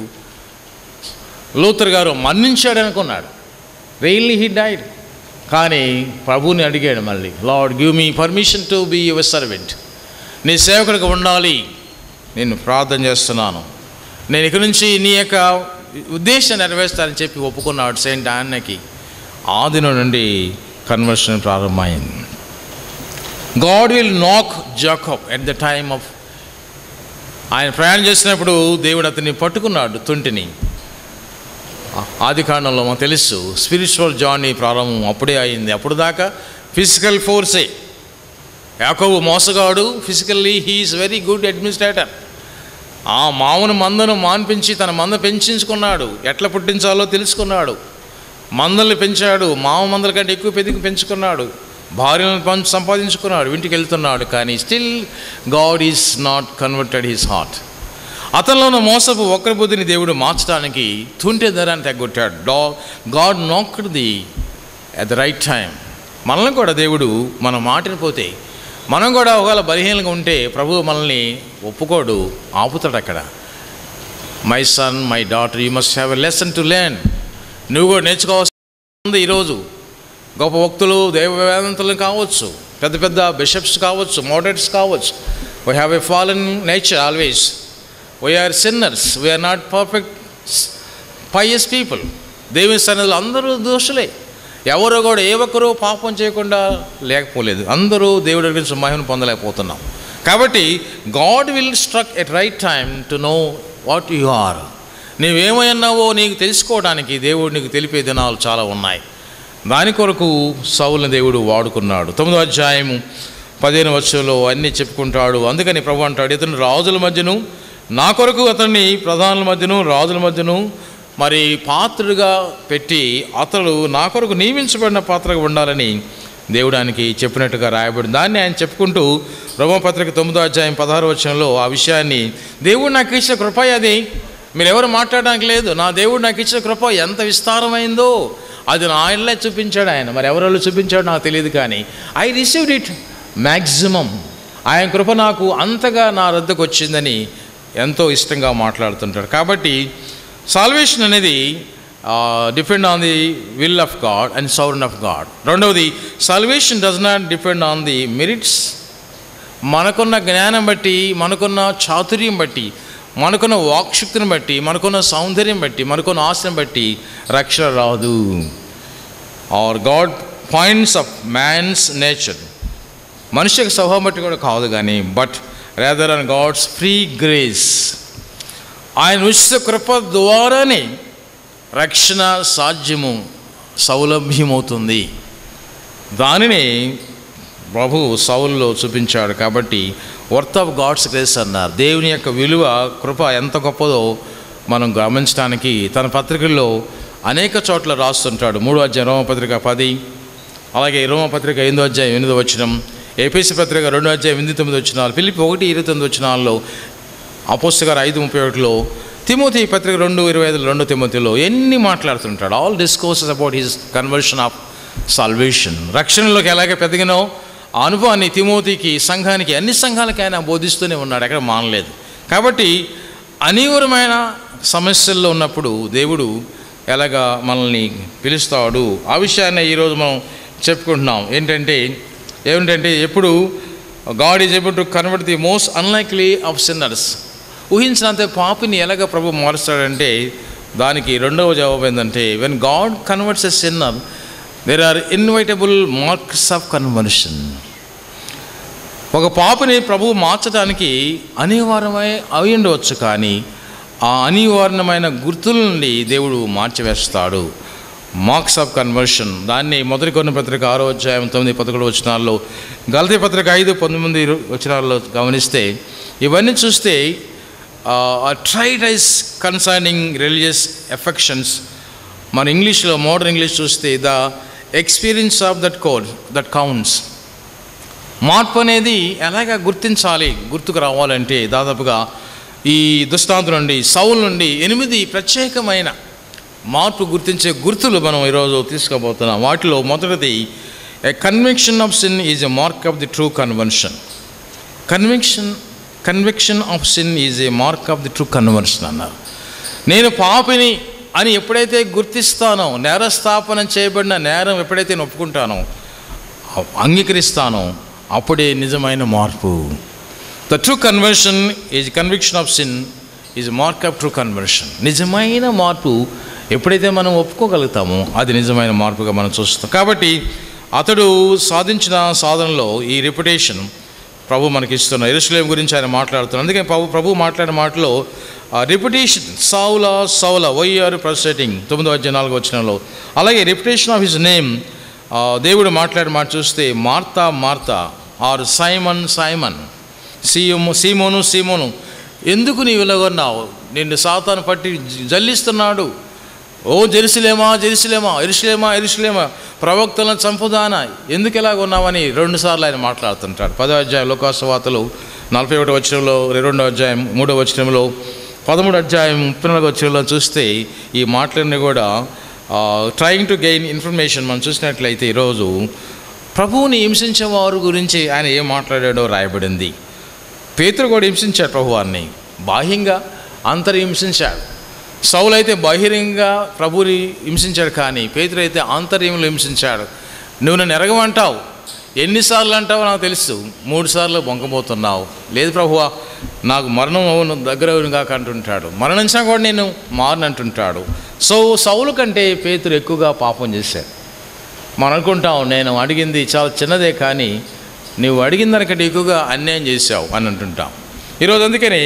లూథర్ గారు మరణించాడు అనుకున్నాడు. Really he died. కానీ ప్రభువుని అడిగాడు మళ్ళీ, Lord give me permission to be your servant. నీ సేవకుడిగా ఉండాలి, నేను ప్రార్థన చేస్తున్నాను, నేను ఇక నుంచి నీ యొక్క ఉద్దేశం నెరవేర్స్తానని చెప్పి ఒప్పుకున్నాడు సెయింట్ యాన్నాకి. ఆ దినం నుండి కన్వర్షన్ ప్రారంభమైంది. God will knock Jacob at the time of, ఆయన ప్రయాణం చేసినప్పుడు దేవుడు అతన్ని పట్టుకున్నాడు తొంటిని. ఆది కాండంలో మాకు తెలుసు స్పిరిచువల్ జర్నీ ప్రారంభం అప్పుడే అయింది. అప్పుడు దాకా ఫిజికల్ ఫోర్సే. యాకోబు మోసగాడు, physically he is very good administrator. ఆ మామూలు మందను మాన్పించి తన మంద పెంచుకున్నాడు. ఎట్లా పుట్టించాలో తెలుసుకున్నాడు. మందల్ని పెంచాడు, మామ మందల కంటే ఎక్కువ పెంచుకున్నాడు. భార్యలను సంపాదించుకున్నాడు, ఇంటికి వెళ్తున్నాడు. కానీ still God is not converted his heart. అతనిలో ఉన్న మోసపు ఒక్కరి బుద్ధిని దేవుడు మార్చడానికి తుంటే ధరాన్ని తగ్గొట్టాడు. God knocked the at the right time. మనల్ని కూడా దేవుడు మన మాటని పోతే, మనం కూడా ఒకవేళ బలహీనంగా ఉంటే ప్రభువు మనల్ని ఒప్పుకోడు, ఆపుతాడు అక్కడ. My son, my daughter, you must have a lesson to learn. నువ్వు కూడా నేర్చుకోవాల్సింది. ఈరోజు గొప్ప భక్తులు, దైవవేదాంతులు కావచ్చు, పెద్ద పెద్ద బిషప్స్ కావచ్చు, మోడరేట్స్ కావచ్చు. We have a fallen nature always. We are sinners, we are not perfect pious people. దేవుని సన్నిధిలో అందరూ దోషులే. ఎవరో కూడా ఏ ఒక్కరూ పాపం చేయకుండా లేకపోలేదు. అందరూ దేవుడి గురించి మహిమను పొందలేకపోతున్నాం. కాబట్టి God will struck at right time to know what you are. నీవేమన్నావో నీకు తెలుసుకోవడానికి దేవుడు నీకు తెలిపే దినాలు చాలా ఉన్నాయి. దాని కొరకు సౌలుని దేవుడు వాడుకున్నాడు. 9వ అధ్యాయము 15వ వచనంలో అన్నీ చెప్పుకుంటాడు. అందుకని ప్రభు అంటాడు, ఇతను రాజుల మధ్యను, నా కొరకు అతన్ని ప్రధానుల మధ్యను, రాజుల మధ్యను మరి పాత్రుడిగా పెట్టి, అతడు నా కొరకు నియమించబడిన పాత్రగా ఉండాలని దేవుడానికి చెప్పినట్టుగా రాయబడింది. దాన్ని ఆయన చెప్పుకుంటూ రోమపత్రిక 9వ అధ్యాయం 16వ వచనంలో ఆ విషయాన్ని, దేవుడు నాకు ఇచ్చిన కృప అది, మీరెవరు మాట్లాడడానికి లేదు, నా దేవుడు నాకు ఇచ్చిన కృప ఎంత విస్తారమైందో అది నా ఆయనలే చూపించాడు ఆయన. మరి ఎవరెళ్ళు చూపించాడు నాకు తెలియదు, కానీ ఐ రిసీవ్డ్ ఇట్ మ్యాక్సిమం. ఆయన కృప నాకు అంతగా నా వద్దకు వచ్చిందని ఎంతో ఇష్టంగా మాట్లాడుతుంటాడు. కాబట్టి సాల్వేషన్ అనేది depend on the will of God and sovereign of God. రెండవది, salvation does not depend on the merits. మనకున్న జ్ఞానం బట్టి, మనకున్న చాతుర్యం బట్టి, మనకున్న వాక్శక్తిని బట్టి, మనకున్న సౌందర్యం బట్టి, మనకున్న ఆశను బట్టి రక్షణ రాదు. Or God points of man's nature, మనిషి యొక్క స్వభావం బట్టి కూడా కాదు, కానీ but rather on God's free grace. ఆయన ఉచిత కృప ద్వారానే రక్షణ సాధ్యము, సౌలభ్యమవుతుంది. దానిని ప్రభు సౌలులో చూపించాడు. కాబట్టి వర్త్ ఆఫ్ గాడ్స్ గ్రేస్ అన్నారు. దేవుని యొక్క విలువ, కృప ఎంత గొప్పదో మనం గమనించడానికి తన పత్రికల్లో అనేక చోట్ల రాస్తుంటాడు. 3వ అధ్యాయం రోమపత్రిక 10, అలాగే రోమపత్రిక 8వ అధ్యాయం 8వ వచనం, ఎఫెసీ పత్రిక 2వ అధ్యాయం 8-9 వచనాలు, ఫిలిప్పీ 1:29 వచనాల్లో, అపోస్తలుల 5:31లో, తిమోతి పత్రిక 2:25 2 తిమోతిలో ఎన్ని మాట్లాడుతుంటాడు. All discourses about his conversion of salvation. రక్షణలోకి ఎలాగ పెద్దగినో ఆ అనుభవాన్ని తిమోతికి, సంఘానికి, అన్ని సంఘాలకి ఆయన బోధిస్తూనే ఉన్నాడు, ఎక్కడ మానలేదు. కాబట్టి అనివార్యమైన సమస్యల్లో ఉన్నప్పుడు దేవుడు ఎలాగా మనల్ని పిలుస్తాడు, ఆ విషయాన్ని ఈరోజు మనం చెప్పుకుంటున్నాం. ఏమిటంటే ఎప్పుడు God is able to convert the most unlikely of sinners. ఊహించినంత పాపిని ఎలాగ ప్రభు మారుస్తాడంటే దానికి రెండవ జవాబు ఏంటంటే, when God converts a sinner there are inevitable marks of conversion. ఒక పాపిని ప్రభు మార్చడానికి అనివార్యమై అయి ఉండవచ్చు, కానీ ఆ అనివార్యమైన గుర్తుల నుండి దేవుడు మార్చివేస్తాడు. Marks of conversion. దాన్ని మొదటి కొరింథీ పత్రిక 6వ అధ్యాయం 9-11 వచనాల్లో, గలతీ పత్రిక 5:19 వచనాల్లో గమనిస్తే ఇవన్నీ చూస్తే ట్రైటైస్ కన్సర్నింగ్ రిలీజియస్ ఎఫెక్షన్స్. మన ఇంగ్లీష్లో, మోడర్న్ ఇంగ్లీష్ చూస్తే the experience of that counts. మార్పు అనేది ఎలాగ గుర్తించాలి, గుర్తుకు రావాలంటే దాదాపుగా ఈ దృష్టాంతం నుండి, సౌలు నుండి 8 ప్రత్యేకమైన మార్పు గుర్తించే గుర్తులు మనం ఈరోజు తీసుకోబోతున్నాం. వాటిలో మొదటిది, a conviction of sin is a mark of the true conversion. Conviction of sin is a mark of the true conversion అన్నారు. నేను పాపిని అని ఎప్పుడైతే గుర్తిస్తానో, నేరస్థాపన చేయబడిన నేరం ఎప్పుడైతే నేను ఒప్పుకుంటానో, అంగీకరిస్తానో, అప్పుడే నిజమైన మార్పు. The true conversion is conviction of sin is mark of true conversion. నిజమైన మార్పు ఎప్పుడైతే మనం ఒప్పుకోగలుగుతామో అది నిజమైన మార్పుగా మనం చూస్తాం. కాబట్టి అతడు సాధించిన సాధనలో ఈ రెప్యుటేషన్ ప్రభు మనకి ఇస్తున్న. యెరూషలేము గురించి ఆయన మాట్లాడుతున్నాడు. అందుకే ప్రభు మాట్లాడిన మాటలో రెప్యుటేషన్, సౌల వై ఆర్ ప్రొసెటింగ్ 9వ అధ్యాయం 4వ వచనంలో, అలాగే రెప్యుటేషన్ ఆఫ్ హిజ్ నేమ్ దేవుడు మాట్లాడిన మాట చూస్తే మార్తా ఆర్ సైమన్, సీమోను ఎందుకు నీవు ఇలాగొన్నావు, నిన్ను సాతాను పట్టి జల్లిస్తున్నాడు. ఓ జెరూసలేమా యెరూషలేమా ప్రవక్తలను చంపుదానా, ఎందుకు ఇలాగ ఉన్నామని 2 సార్లు ఆయన మాట్లాడుతుంటాడు. 10వ అధ్యాయం లోకాసువార్తలు 41వ వచనంలో, 2వ అధ్యాయం 3వ వచనంలో, 13వ అధ్యాయం 34వ వచనంలో చూస్తే ఈ మాటలన్నీ కూడా ట్రయింగ్ టు గెయిన్ ఇన్ఫర్మేషన్. మనం చూసినట్లయితే ఈరోజు ప్రభువుని హింసించే వారి గురించి ఆయన ఏం మాట్లాడాడో రాయబడింది. పేతురు కూడా హింసించాడు ప్రభువాన్ని, బాహ్యంగా అంతర్హింసించాడు. సౌలు అయితే బహిరంగంగా ప్రభుని హింసించాడు, కానీ పేతురు అయితే ఆంతర్యంలో హింసించాడు. నువ్వు నన్ను ఎరగమంటావు, ఎన్నిసార్లు అంటావో నాకు తెలుసు, 3 సార్లు బొంకబోతున్నావు. లేదు ప్రభువా, నాకు మరణం అవును దగ్గర కాక అంటుంటాడు. మరణించినా కూడా నేను మారనంటుంటాడు. సౌలు కంటే పేతురు ఎక్కువగా పాపం చేశాడు. మనం అనుకుంటాం నేను అడిగింది చాలా చిన్నదే, కానీ నువ్వు అడిగిన దానికంటే ఎక్కువగా అన్యాయం చేశావు అని అంటుంటాం ఈరోజు. అందుకని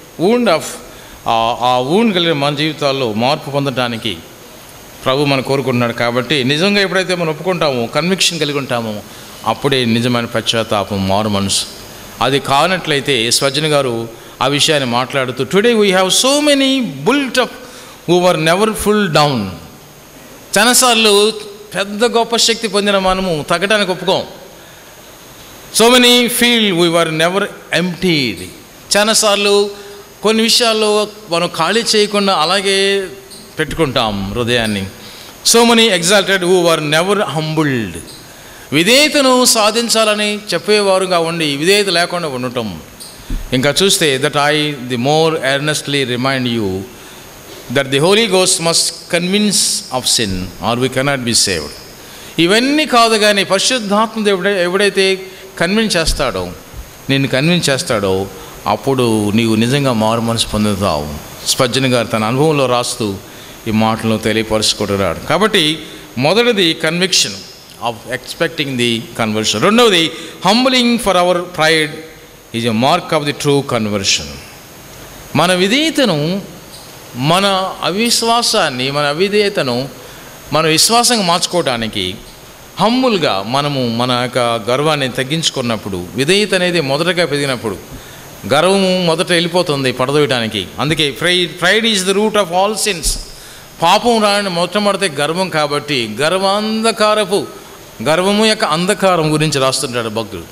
ఆ ఊండ్ కలిగిన మన జీవితాల్లో మార్పు పొందడానికి ప్రభు మనం కోరుకుంటున్నాడు. కాబట్టి నిజంగా ఎప్పుడైతే మనం ఒప్పుకుంటామో, కన్విక్షన్ కలిగి ఉంటామో, అప్పుడే నిజమైన పశ్చాత్తాపం, మారు మనసు. అది కానట్లయితే స్వజన్ గారు ఆ విషయాన్ని మాట్లాడుతూ, today we have so many built up who were never pull down. చాలాసార్లు పెద్ద గొప్ప శక్తి పొందిన మనము తగ్గడానికి ఒప్పుకోం. So many feel we were never emptied. చాలాసార్లు కొన్ని విషయాల్లో మనం ఖాళీ చేయకుండా అలాగే పెట్టుకుంటాం హృదయాన్ని. So many exalted who were never humbled. విధేయతను సాధించాలని చెప్పేవారుగా ఉండి విధేయత లేకుండా ఉండటం. ఇంకా చూస్తే that I the more earnestly remind you that the holy ghost must convince of sin or we cannot be saved. ఇవన్నీ కాదు, కానీ పరిశుద్ధాత్మ దేవుడు ఎవడైతే కన్విన్స్ చేస్తాడో అప్పుడు నీవు నిజంగా మారు మనసు పొందుతావు. స్పర్జన్ గారు తన అనుభవంలో రాస్తూ ఈ మాటలను తెలియపరుచుకుంటున్నాడు. కాబట్టి మొదటిది conviction of expecting the conversion. రెండవది humbling for our pride is a mark of the true conversion. మన విధేయతను, మన అవిశ్వాసాన్ని, మన అవిధేయతను మన విశ్వాసంగా మార్చుకోవడానికి హంబుల్గా మనము మన యొక్క గర్వాన్ని తగ్గించుకున్నప్పుడు, విధేయత అనేది మొదటగా పెరిగినప్పుడు, గర్వము మొదట వెళ్ళిపోతుంది పడదోయడానికి. అందుకే pride is the root of all sins. పాపం రాని మొట్టమొదటి గర్వం. కాబట్టి గర్వము యొక్క అంధకారం గురించి రాస్తుంటాడు భక్తుడు.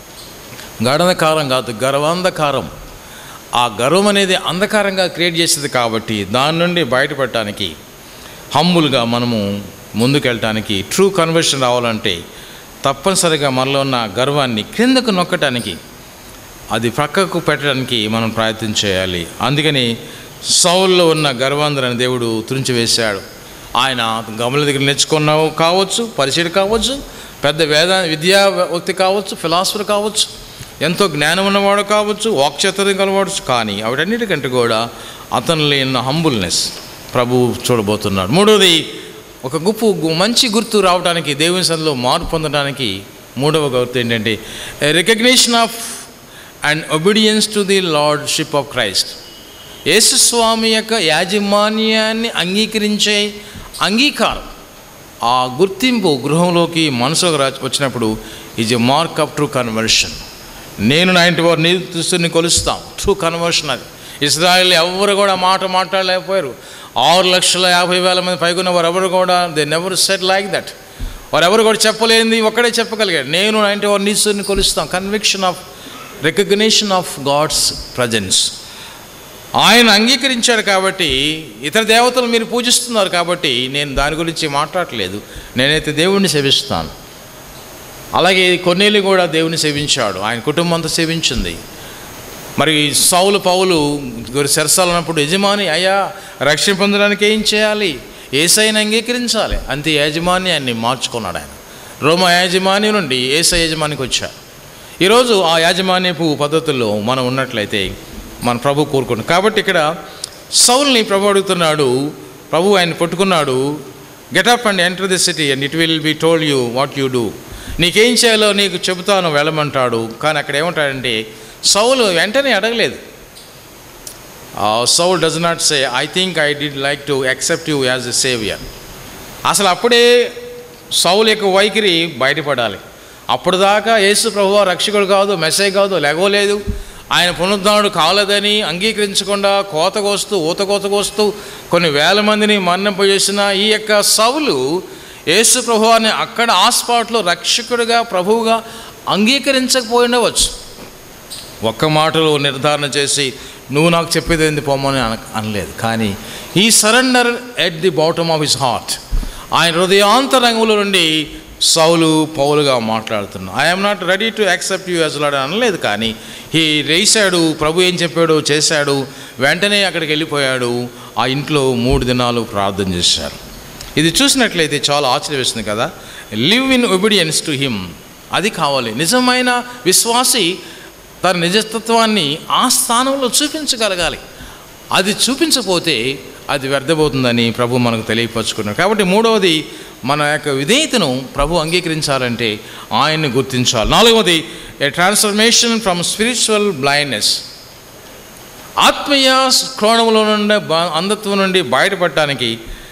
గడనకారం కాదు, గర్వాంధకారం. ఆ గర్వం అనేది అంధకారంగా క్రియేట్ చేసేది. కాబట్టి దాని నుండి బయటపడటానికి, హంబుల్గా మనము ముందుకెళ్ళటానికి, ట్రూ కన్వర్షన్ రావాలంటే తప్పనిసరిగా మనలో ఉన్న గర్వాన్ని క్రిందకు నొక్కటానికి, అది ప్రక్కకు పెట్టడానికి మనం ప్రయత్నం చేయాలి. అందుకని సౌల్లో ఉన్న గర్వాంధరాన్ని దేవుడు తుడిచివేశాడు. ఆయన గమల దగ్గర నేర్చుకున్నావు కావచ్చు, పరిచయం కావచ్చు, పెద్ద విద్యా వ్యక్తి కావచ్చు, ఫిలాసఫర్ కావచ్చు, ఎంతో జ్ఞానం ఉన్నవాడు కావచ్చు, వాక్చాతుర్యం కలవాడు. కానీ వాటన్నిటికంటే కూడా అతనిలో ఉన్న హంబుల్నెస్ ప్రభు చూడబోతున్నాడు. మూడవది, ఒక మంచి గుర్తు రావడానికి, దేవుని సన్నిధిలో మార్పు పొందడానికి మూడవ గుర్తు ఏంటంటే recognition of and obedience to the lordship of Christ. యేసుస్వామి యొక్క యాజమాన్యాన్ని అంగీకరించే అంగీకారం, ఆ గుర్తింపు గృహంలోకి మనసుకు వచ్చినప్పుడు is a mark of true conversion. నేను నా ఇంటి వారు నీతిస్తుని కొలుస్తాం. ట్రూ కన్వర్షన్ అది. ఇజ్రాయెల్ ఎవరు కూడా మాట్లాడలేకపోయారు. 6,50,000 మంది పైకున్న వారు ఎవరు కూడా they never said like that. వారు ఎవరు కూడా చెప్పలేనిది ఒక్కడే చెప్పగలిగాడు, నేను నా ఇంటి వారు నీతిస్తుని కొలుస్తాం. Conviction of recognition of God's presence. ఆయన అంగీకరించాడు. కాబట్టి ఇతర దేవతలు మీరు పూజిస్తున్నారు కాబట్టి నేను దాని గురించి మాట్లాడలేదు, నేనైతే దేవుణ్ణి సేవిస్తాను. అలాగే కొన్నేళ్ళు కూడా దేవుని సేవించాడు, ఆయన కుటుంబం అంతా సేవించింది. మరి సౌలు పౌలు చెరసాలన్నప్పుడు యజమాని అయ్యా రక్షణ పొందడానికి ఏం చేయాలి? యేసయ్యను అంగీకరించాలి. అంతే యాజమాన్యాన్ని మార్చుకున్నాడు ఆయన. రోమా యాజమాన్యం నుండి యేసయ్య యాజమాన్యానికి వచ్చాడు. ఈరోజు ఆ యాజమాన్యపు పద్ధతుల్లో మనం ఉన్నట్లయితే మన ప్రభు కోరుకున్నాడు. కాబట్టి ఇక్కడ సౌల్ని ప్రభు అడుగుతున్నాడు. ప్రభు ఆయన పట్టుకున్నాడు. Get up and enter the city and it will be told you what you do. నీకేం చేయాలో నీకు చెబుతాను వెళ్ళమంటాడు. కానీ అక్కడ ఏమంటాడంటే సౌలు వెంటనే అడగలేదు. Saul does not say I think I did like to accept you as a saviour. అసలు అప్పుడే సౌలు యొక్క వైఖరి బయటపడాలి. అప్పుడు దాకా యేసు ప్రభువా రక్షకుడు కాదు, మెస్సే కాదు, లెగవలేదు, ఆయన పునరుద్ధరణుడు కాలేదని అంగీకరించకుండా ఊతకోస్తూ కొన్ని వేల మందిని మరణింపజేసిన ఈ యొక్క సౌలు యేసు ప్రభువాన్ని అక్కడ ఆ స్పాట్లో రక్షకుడిగా ప్రభువుగా అంగీకరించకపోయిండవచ్చు. ఒక్క మాటలో నిర్ధారణ చేసి నువ్వు నాకు చెప్పేది ఏంది పొమ్మని అనలేదు. కానీ ఈ surrender at the bottom of his heart. ఆయన హృదయాంతరంగంలో నుండి సౌలు పౌలుగా మాట్లాడుతున్నా. I'm not ready to accept you as Lord అనలేదు. కానీ ఈ రేసాడు, ప్రభు ఏం చెప్పాడో చేశాడు. వెంటనే అక్కడికి వెళ్ళిపోయాడు. ఆ ఇంట్లో 3 దినాలు ప్రార్థన చేశారు. ఇది చూసినట్లయితే చాలా ఆశ్చర్యం వేస్తుంది కదా. Live in obedience to him. అది కావాలి. నిజమైన విశ్వాసి తన నిజతత్వాన్ని ఆ స్థానంలో చూపించగలగాలి. అది చూపించకపోతే అది వ్యర్థమవుతుందని ప్రభు మనకు తెలియపరుచుకున్నాడు. కాబట్టి మూడవది, మన యొక్క విధేయతను ప్రభు అంగీకరించాలంటే ఆయన్ని గుర్తించాలి. నాలుగవది, a transformation from spiritual blindness. ఆత్మీయ కోణంలో నుండి అంధత్వం నుండి బయటపడటానికి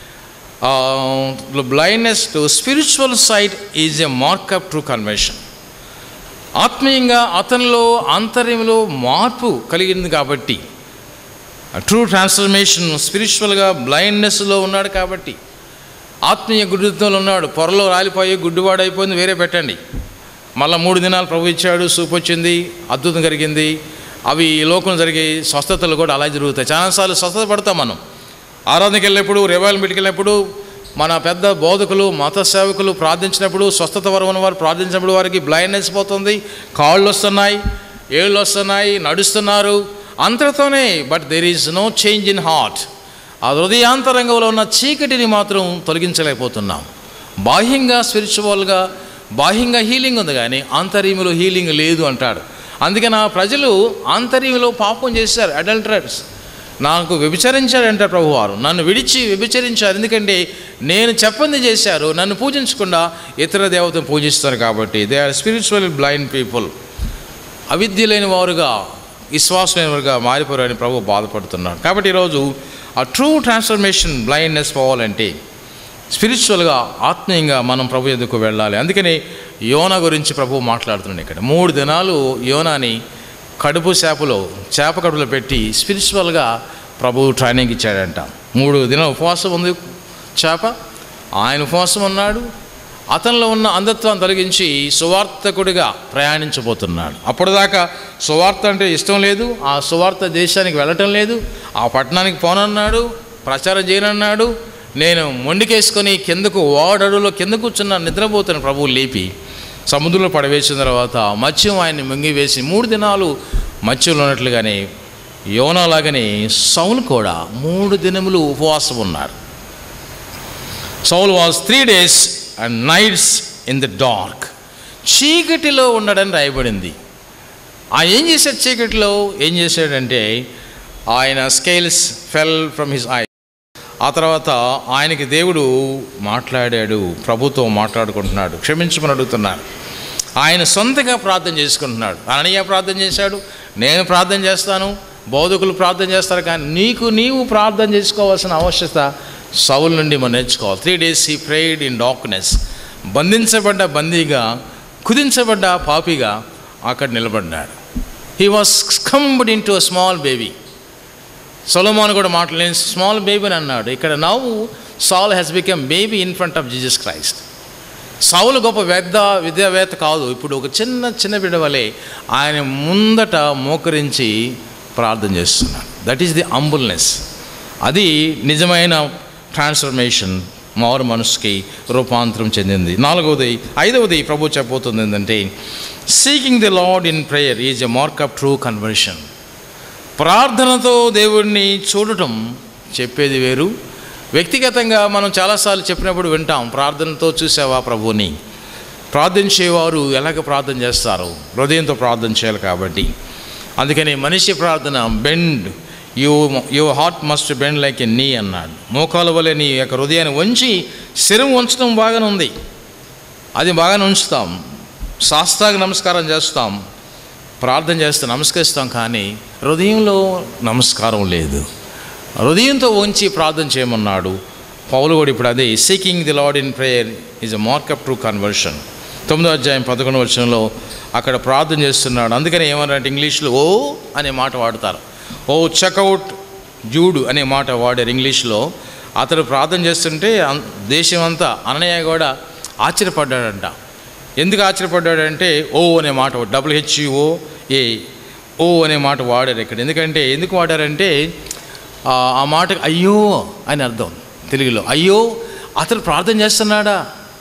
blindness to spiritual sight is a mark of true conversion. ఆత్మీయంగా అతనిలో అంతర్యంలో మార్పు కలిగింది కాబట్టి, ట్రూ ట్రాన్స్ఫర్మేషన్, స్పిరిచువల్గా బ్లైండ్నెస్లో ఉన్నాడు కాబట్టి, ఆత్మీయ గుడ్డితనంలో ఉన్నాడు. పొరలో రాలిపోయి గుడ్డివాడైపోయింది, వేరే పెట్టండి. మళ్ళీ 3 దినాలు ప్రభు ఇచ్చాడు, సూపు వచ్చింది, అద్భుతం జరిగింది. అవి ఈ లోకం జరిగే స్వస్థతలు కూడా అలా జరుగుతాయి. చాలాసార్లు స్వస్థత పడతాం మనం. ఆరాధనకి వెళ్ళినప్పుడు, రివైవల్ మీటింగ్కి వెళ్ళినప్పుడు, మన పెద్ద బోధకులు, మత సేవకులు ప్రార్థించినప్పుడు, స్వస్థత వరం ఉన్న వారు ప్రార్థించినప్పుడు వారికి బ్లైండ్నెస్ పోతుంది, కాళ్ళు వస్తున్నాయి, ఏళ్ళు వస్తున్నాయి, నడుస్తున్నారు అంతటితోనే. But there is no change in heart. ఆ హృదయాంతరంగంలో ఉన్న చీకటిని మాత్రం తొలగించలేకపోతున్నాం. బాహ్యంగా స్పిరిచువల్గా, బాహ్యంగా హీలింగ్ ఉంది కానీ ఆంతర్యంలో హీలింగ్ లేదు అంటాడు. అందుకని ఆ ప్రజలు ఆంతర్యంలో పాపం చేశారు. అడల్టరర్స్ నాకు వ్యభిచరించారంట ప్రభువారు, నన్ను విడిచి వ్యభిచరించారు. ఎందుకంటే నేను చెప్పంది చేశారు, నన్ను పూజించకుండా ఇతర దేవతను పూజిస్తారు. కాబట్టి they are spiritual blind people. అవిద్య లేని వారుగా, విశ్వాసం లేని వారుగా మారిపోయారని ప్రభు బాధపడుతున్నాడు. కాబట్టి ఈరోజు ఆ ట్రూ ట్రాన్స్ఫర్మేషన్, బ్లైండ్నెస్ పోవాలంటే స్పిరిచువల్గా, ఆత్మీయంగా మనం ప్రభు ఎదుకు వెళ్ళాలి. అందుకని యోనా గురించి ప్రభువు మాట్లాడుతున్నాడు ఇక్కడ. 3 దినాలు యోనాని చేప కడుపులో పెట్టి స్పిరిచువల్గా ప్రభువు ట్రైనింగ్ ఇచ్చాడంట. 3 దినాలు ఉపవాసం ఉంది చేప, ఆయన ఉపవాసం ఉన్నాడు. అతనిలో ఉన్న అంధత్వం తొలగించి సువార్తకుడిగా ప్రయాణించబోతున్నాడు. అప్పటిదాకా సువార్త అంటే ఇష్టం లేదు, ఆ సువార్త దేశానికి వెళ్ళటం లేదు, ఆ పట్టణానికి పోనన్నాడు, ప్రచారం చేయనన్నాడు. నేను మొండికేసుకొని కిందకు ఓడడులో కింద కూర్చున్న నిద్రపోతున్న ప్రభువు లేపి సముద్రంలో పడవేసిన తర్వాత మత్స్యం ఆయన్ని మింగివేసి 3 దినాలు మత్స్యంలో ఉన్నట్లుగానే యోనాలాగానే సౌలు కూడా 3 దినములు ఉపవాసం ఉన్నాడు. Saul was 3 days and nights in the dark. చీకటిలో ఉండడని రాయబడింది. ఏం చేశాడు? చీకటిలో ఏం చేశాడంటే ఆయన scales fell from his eye. ఆ తర్వాత ఆయనకి దేవుడు మాట్లాడాడు, ప్రభుతో మాట్లాడుకుంటున్నాడు, క్షమించమని అడుగుతున్నాడు. ఆయన సొంతగా ప్రార్థన చేసుకుంటున్నాడు. అననీయ ప్రార్థన చేశాడు, నేను ప్రార్థన చేస్తాను, బోధకులు ప్రార్థన చేస్తారు, కానీ నీవు ప్రార్థన చేసుకోవాల్సిన ఆవశ్యకత సౌలు నుండి మనం నేర్చుకోవాలి. 3 days he prayed in darkness. బంధించబడ్డ బందీగా, కుదించబడ్డ పాపిగా అక్కడ నిలబడ్డాడు. he was scumbed into a small baby. సొలొమోను కూడా మాట్లాడలేని స్మాల్ బేబీ అని అన్నాడు. ఇక్కడ now Saul has become baby in front of Jesus Christ. సౌలు గొప్ప విద్యావేత్త కాదు, ఇప్పుడు ఒక చిన్న బిడ్డ వలె ఆయన ముందట మోకరించి ప్రార్థన చేస్తున్నాడు. That is the humbleness. అది నిజమైన ట్రాన్స్ఫర్మేషన్, మారు మనసుకి రూపాంతరం చెందింది. 5వది ప్రభు చెప్పబోతుంది ఏంటంటే, seeking the Lord in prayer is a mark of true conversion. ప్రార్థనతో దేవుడిని చూడటం చెప్పేది వేరు, వ్యక్తిగతంగా మనం చాలాసార్లు చెప్పినప్పుడు వింటాం, ప్రార్థనతో చూసావా ప్రభుని. ప్రార్థించేవారు ఎలాగ ప్రార్థన చేస్తారు? హృదయంతో ప్రార్థన చేయాలి కాబట్టి. అందుకని మనిషి ప్రార్థన bend, your heart must bend like a knee అన్నాడు. మోకాల వలె నీ యొక్క హృదయాన్ని వంచి శిరం ఉంచడం బాగానే ఉంది, అది బాగానే ఉంచుతాం. శాస్త్రాంగ నమస్కారం చేస్తాం, ప్రార్థన చేస్తే నమస్కరిస్తాం, కానీ హృదయంలో నమస్కారం లేదు. హృదయంతో వంచి ప్రార్థన చేయమన్నాడు పౌలు కూడా. ఇప్పుడు అదే seeking the Lord in prayer is a mark of true conversion. 9వ అధ్యాయం 11వ వచనంలో అక్కడ ప్రార్థన చేస్తున్నాడు. అందుకని ఏమన్నారంటే ఇంగ్లీష్లో ఓ అనే మాట వాడతారు. ఓ చెక్అవుట్ జూడు అనే మాట వాడారు ఇంగ్లీష్లో. అతడు ప్రార్థన చేస్తుంటే దేశం అంతా, అననీయ కూడా ఆశ్చర్యపడ్డాడంట. ఎందుకు ఆశ్చర్యపడ్డాడంటే ఓ అనే మాట, WHOA ఓ అనే మాట వాడారు ఇక్కడ. ఎందుకు వాడారంటే ఆ మాటకు అయ్యో అని అర్థం తెలుగులో. అయ్యో, అతడు ప్రార్థన చేస్తున్నాడా,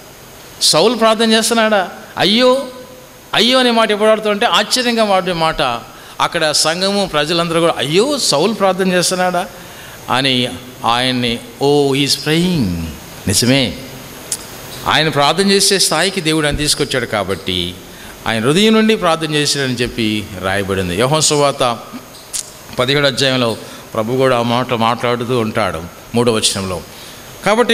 సౌలు ప్రార్థన చేస్తున్నాడా, అయ్యో అనే మాట ఎప్పుడు వాడుతుంటే ఆశ్చర్యంగా వాడే మాట. అక్కడ సంఘము ప్రజలందరూ కూడా అయ్యో సౌలు ప్రార్థన చేస్తున్నాడా అని ఆయన్ని ఈజ్ ప్రేయింగ్. నిజమే, ఆయన ప్రార్థన చేసే స్థాయికి దేవుడు ఆయన తీసుకొచ్చాడు కాబట్టి ఆయన హృదయం నుండి ప్రార్థన చేశాడని చెప్పి రాయబడింది. యోహాను సువార్త 17వ అధ్యాయంలో ప్రభు కూడా ఆ మాట మాట్లాడుతూ ఉంటాడు 3వ వచనంలో. కాబట్టి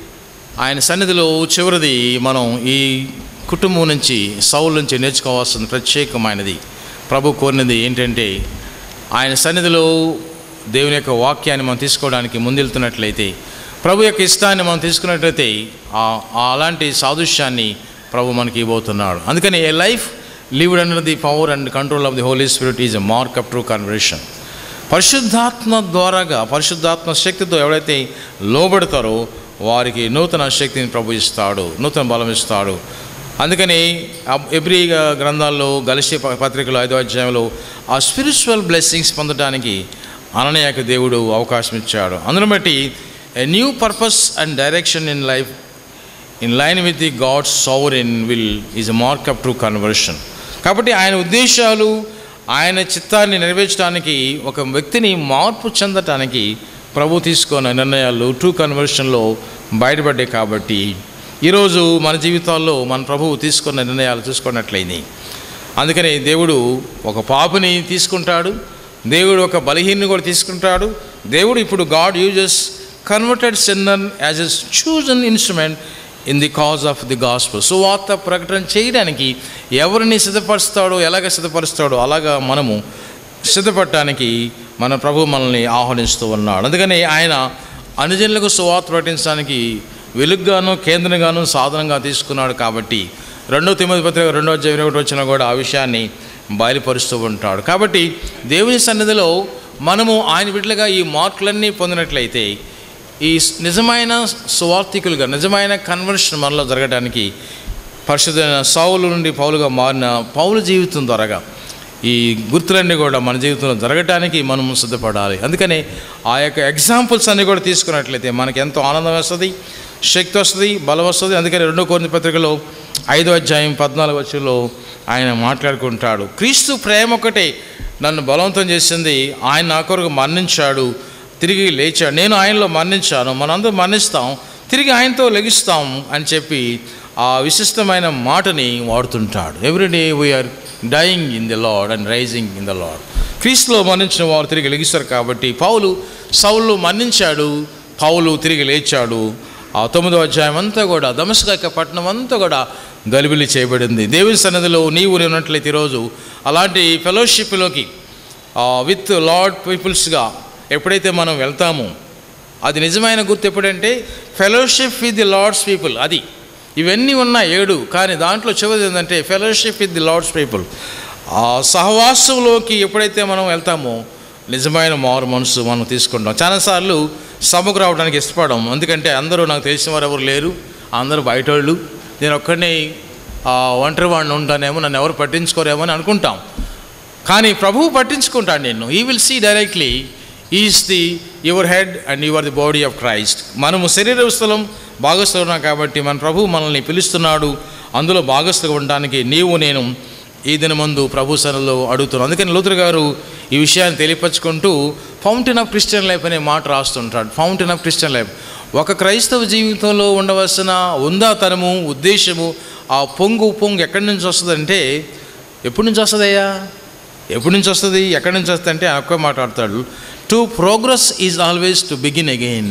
ఆయన సన్నిధిలో చివరిది మనం ఈ కుటుంబం నుంచి, సౌలు నుంచి నేర్చుకోవాల్సిన ప్రత్యేకమైనది, ప్రభు కోరినది ఏంటంటే, ఆయన సన్నిధిలో దేవుని యొక్క వాక్యాన్ని మనం తీసుకోవడానికి ముందెళ్తున్నట్లయితే, ప్రభు యొక్క ఇష్టాన్ని మనం తీసుకున్నట్లయితే అలాంటి సాదృశ్యాన్ని ప్రభు మనకి ఇవ్వబోతున్నాడు. అందుకని a life lived under the power and control of the Holy Spirit is a mark of true conversion. పరిశుద్ధాత్మ ద్వారాగా, పరిశుద్ధాత్మ శక్తితో ఎవరైతే లోబడతారో వారికి నూతన శక్తిని ప్రభు ఇస్తాడు, నూతన బలం ఇస్తాడు. అందుకని ఎబ్రీ గ్రంథాల్లో, గలతీ పత్రికలో 5వ అధ్యాయంలో ఆ స్పిరిచువల్ బ్లెస్సింగ్స్ పొందడానికి అననీయకు దేవుడు అవకాశం ఇచ్చాడు. అందును బట్టి a new purpose and direction in life in line with the God's sovereign will is a mark of true conversion. కాబట్టి ఆయన ఉద్దేశాలు, ఆయన చిత్తాన్ని నెరవేర్చడానికి, ఒక వ్యక్తిని మార్పు చెందటానికి ప్రభు తీసుకున్న నిర్ణయాలు ట్రూ కన్వర్షన్లో బయటపడ్డాయి. కాబట్టి ఈరోజు మన జీవితాల్లో మన ప్రభువు తీసుకున్న నిర్ణయాలు చూసుకున్నట్లయింది. అందుకని దేవుడు ఒక పాపుని తీసుకుంటాడు, దేవుడు ఒక బలహీనుని కూడా తీసుకుంటాడు. దేవుడు ఇప్పుడు God uses converted sinner as a chosen instrument in the cause of the gospel. సువార్త ప్రకటన చేయడానికి ఎవరిని సిద్ధపరుస్తాడో, ఎలాగ సిద్ధపరుస్తాడో అలాగా మనము సిద్ధపడటానికి మన ప్రభు మనల్ని ఆహ్వానిస్తూ ఉన్నాడు. అందుకని ఆయన అనుజనులకు సువార్త ప్రకటించడానికి వెలుగుగాను కేంద్రంగాను సాధనంగా తీసుకున్నాడు. కాబట్టి 2 తిమోతి పత్రిక 2:21 కూడా ఆ విషయాన్ని బయలుపరుస్తూ ఉంటాడు. కాబట్టి దేవుని సన్నిధిలో మనము ఆయన బిడ్డలుగా ఈ మార్కులన్నీ పొందినట్లయితే ఈ నిజమైన సువార్థికులుగా నిజమైన కన్వర్షన్ మనలో జరగడానికి పరిశుద్ధమైన సౌలు నుండి పౌలుగా మారిన పౌలు జీవితం ద్వారాగా ఈ గుర్తులన్నీ కూడా మన జీవితంలో జరగడానికి మనము సిద్ధపడాలి. అందుకని ఆ యొక్క ఎగ్జాంపుల్స్ అన్నీ కూడా తీసుకున్నట్లయితే మనకి ఎంతో ఆనందం వస్తుంది, శక్తి వస్తుంది, బలం వస్తుంది. అందుకని 2 కొరింథీ పత్రికలో 5:14 ఆయన మాట్లాడుకుంటాడు, క్రీస్తు ప్రేమ ఒకటే నన్ను బలవంతం చేసింది, ఆయన నా కొరకు మరణించాడు, తిరిగి లేచాడు, నేను ఆయనలో మరణించాను, మనందరం మరణిస్తాం, తిరిగి ఆయనతో లెగిస్తాం అని చెప్పి ఆ విశిష్టమైన మాటని వాడుతుంటాడు. Everyday we're dying in the Lord and rising in the Lord. క్రీస్తులో మరణించిన వారు తిరిగి లెగిస్తారు. కాబట్టి సౌలు మరణించాడు, పౌలు తిరిగి లేచాడు. ఆ 9వ అధ్యాయం అంతా కూడా దమస్కు యొక్క పట్టణం అంతా కూడా గలిబిలి చేయబడింది. దేవుని సన్నిధిలో నీవు ఉన్నట్లయితే ఈరోజు అలాంటి ఫెలోషిప్లోకి విత్ లార్డ్ పీపుల్స్గా ఎప్పుడైతే మనం వెళ్తామో అది నిజమైన గుర్తు ఎప్పుడంటే fellowship with the Lord's people. అది ఇవన్నీ ఉన్న 7, కానీ దాంట్లో చివరిది ఏంటంటే fellowship with the Lord's people. ఆ సహవాసంలోకి ఎప్పుడైతే మనం వెళ్తామో నిజమైన మారు మనసు మనం తీసుకుంటాం. చాలాసార్లు సభకు రావడానికి ఇష్టపడం, ఎందుకంటే అందరూ నాకు తెలిసిన వారు ఎవరు లేరు, అందరూ బయటోళ్ళు, నేను ఒక్కడిని ఒంటరి వాడిని ఉంటానేమో, నన్ను ఎవరు పట్టించుకోరేమో అని అనుకుంటాం. కానీ ప్రభువు పట్టించుకుంటాడు నిన్ను. He will see directly is the your head and your the body of Christ. మనము శరీరస్థలం భాగస్థులున్నాం కాబట్టి మన ప్రభువు మనల్ని పిలుస్తున్నాడు. అందులో భాగస్థులుగా ఉండడానికి నీవు నేను ఈ దినమందు ప్రభు సన్నిధిలో అడుగుతున్నాను. అందుకని లూథర్ గారు ఈ విషయాన్ని తెలియపరుచుకుంటూ ఫౌంటైన్ ఆఫ్ క్రిస్టియన్ లైఫ్ అనే మాట రాస్తుంటాడు. ఫౌంటైన్ ఆఫ్ క్రిస్టియన్ లైఫ్ ఒక క్రైస్తవ జీవితంలో ఉండవలసిన ఉందాతనము, ఉద్దేశము, ఆ పొంగు ఎక్కడి నుంచి వస్తుందంటే, ఎప్పటి నుంచి వస్తుందయ్యా, ఎప్పటి నుంచి వస్తుంది, ఎక్కడి నుంచి వస్తుంది అంటే ఒక్క మాట్లాడతాడు, to progress is always to begin again.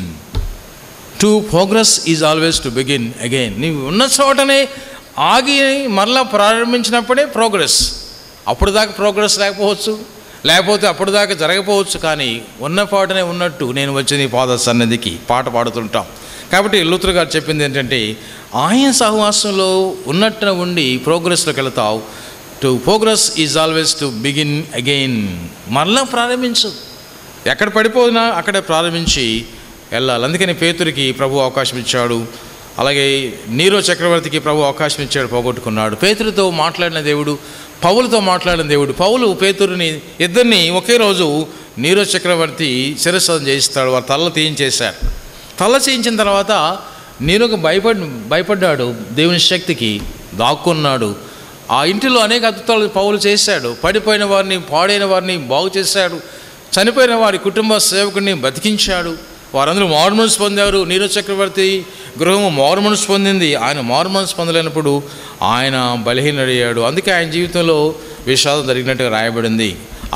To progress is always to begin again. నీవు ఉన్న చోటనే ఆగి మరలా ప్రారంభించినప్పుడే ప్రోగ్రెస్. అప్పుడు దాకా ప్రోగ్రెస్ లేకపోతే అప్పుడు దాకా జరగకపోవచ్చు, కానీ ఉన్న పాటనే ఉన్నట్టు నేను వచ్చి నీ పాద సన్నిధికి పాట పాడుతుంటాం. కాబట్టి లూథర్ గారు చెప్పింది ఏంటంటే, ఆయన సహవాసంలో ఉన్నట్టున ఉండి ప్రోగ్రెస్లోకి వెళతావు. To progress is always to begin again. మరలా ప్రారంభించు, ఎక్కడ పడిపోయినా అక్కడే ప్రారంభించి వెళ్ళాలి. అందుకని పేతురికి ప్రభు అవకాశం ఇచ్చాడు, అలాగే నీరో చక్రవర్తికి ప్రభు అవకాశం ఇచ్చాడు, పోగొట్టుకున్నాడు. పేతురుతో మాట్లాడిన దేవుడు, పౌలుతో మాట్లాడిన దేవుడు. పౌలు పేతురుని ఇద్దరిని ఒకే రోజు నీరో చక్రవర్తి శిరస్సు చేయిస్తాడు. వారు తల తీయించేశారు. తల చేయించిన తర్వాత నీరోకు భయపడ్డాడు, దేవుని శక్తికి దాక్కున్నాడు. ఆ ఇంటిలో అనేక అద్భుతాలు పౌలు చేశాడు. పడిపోయిన వారిని, పాడైన వారిని బాగు చేశాడు. చనిపోయిన వారి కుటుంబ సేవకుడిని బతికించాడు. వారందరూ మారుమనసు పొందారు. నీరో చక్రవర్తి గృహము మారుమనసు పొందింది. ఆయన మారుమనసు పొందలేనప్పుడు ఆయన బలహీనయ్యాడు. అందుకే ఆయన జీవితంలో విషాదం జరిగినట్టుగా రాయబడింది.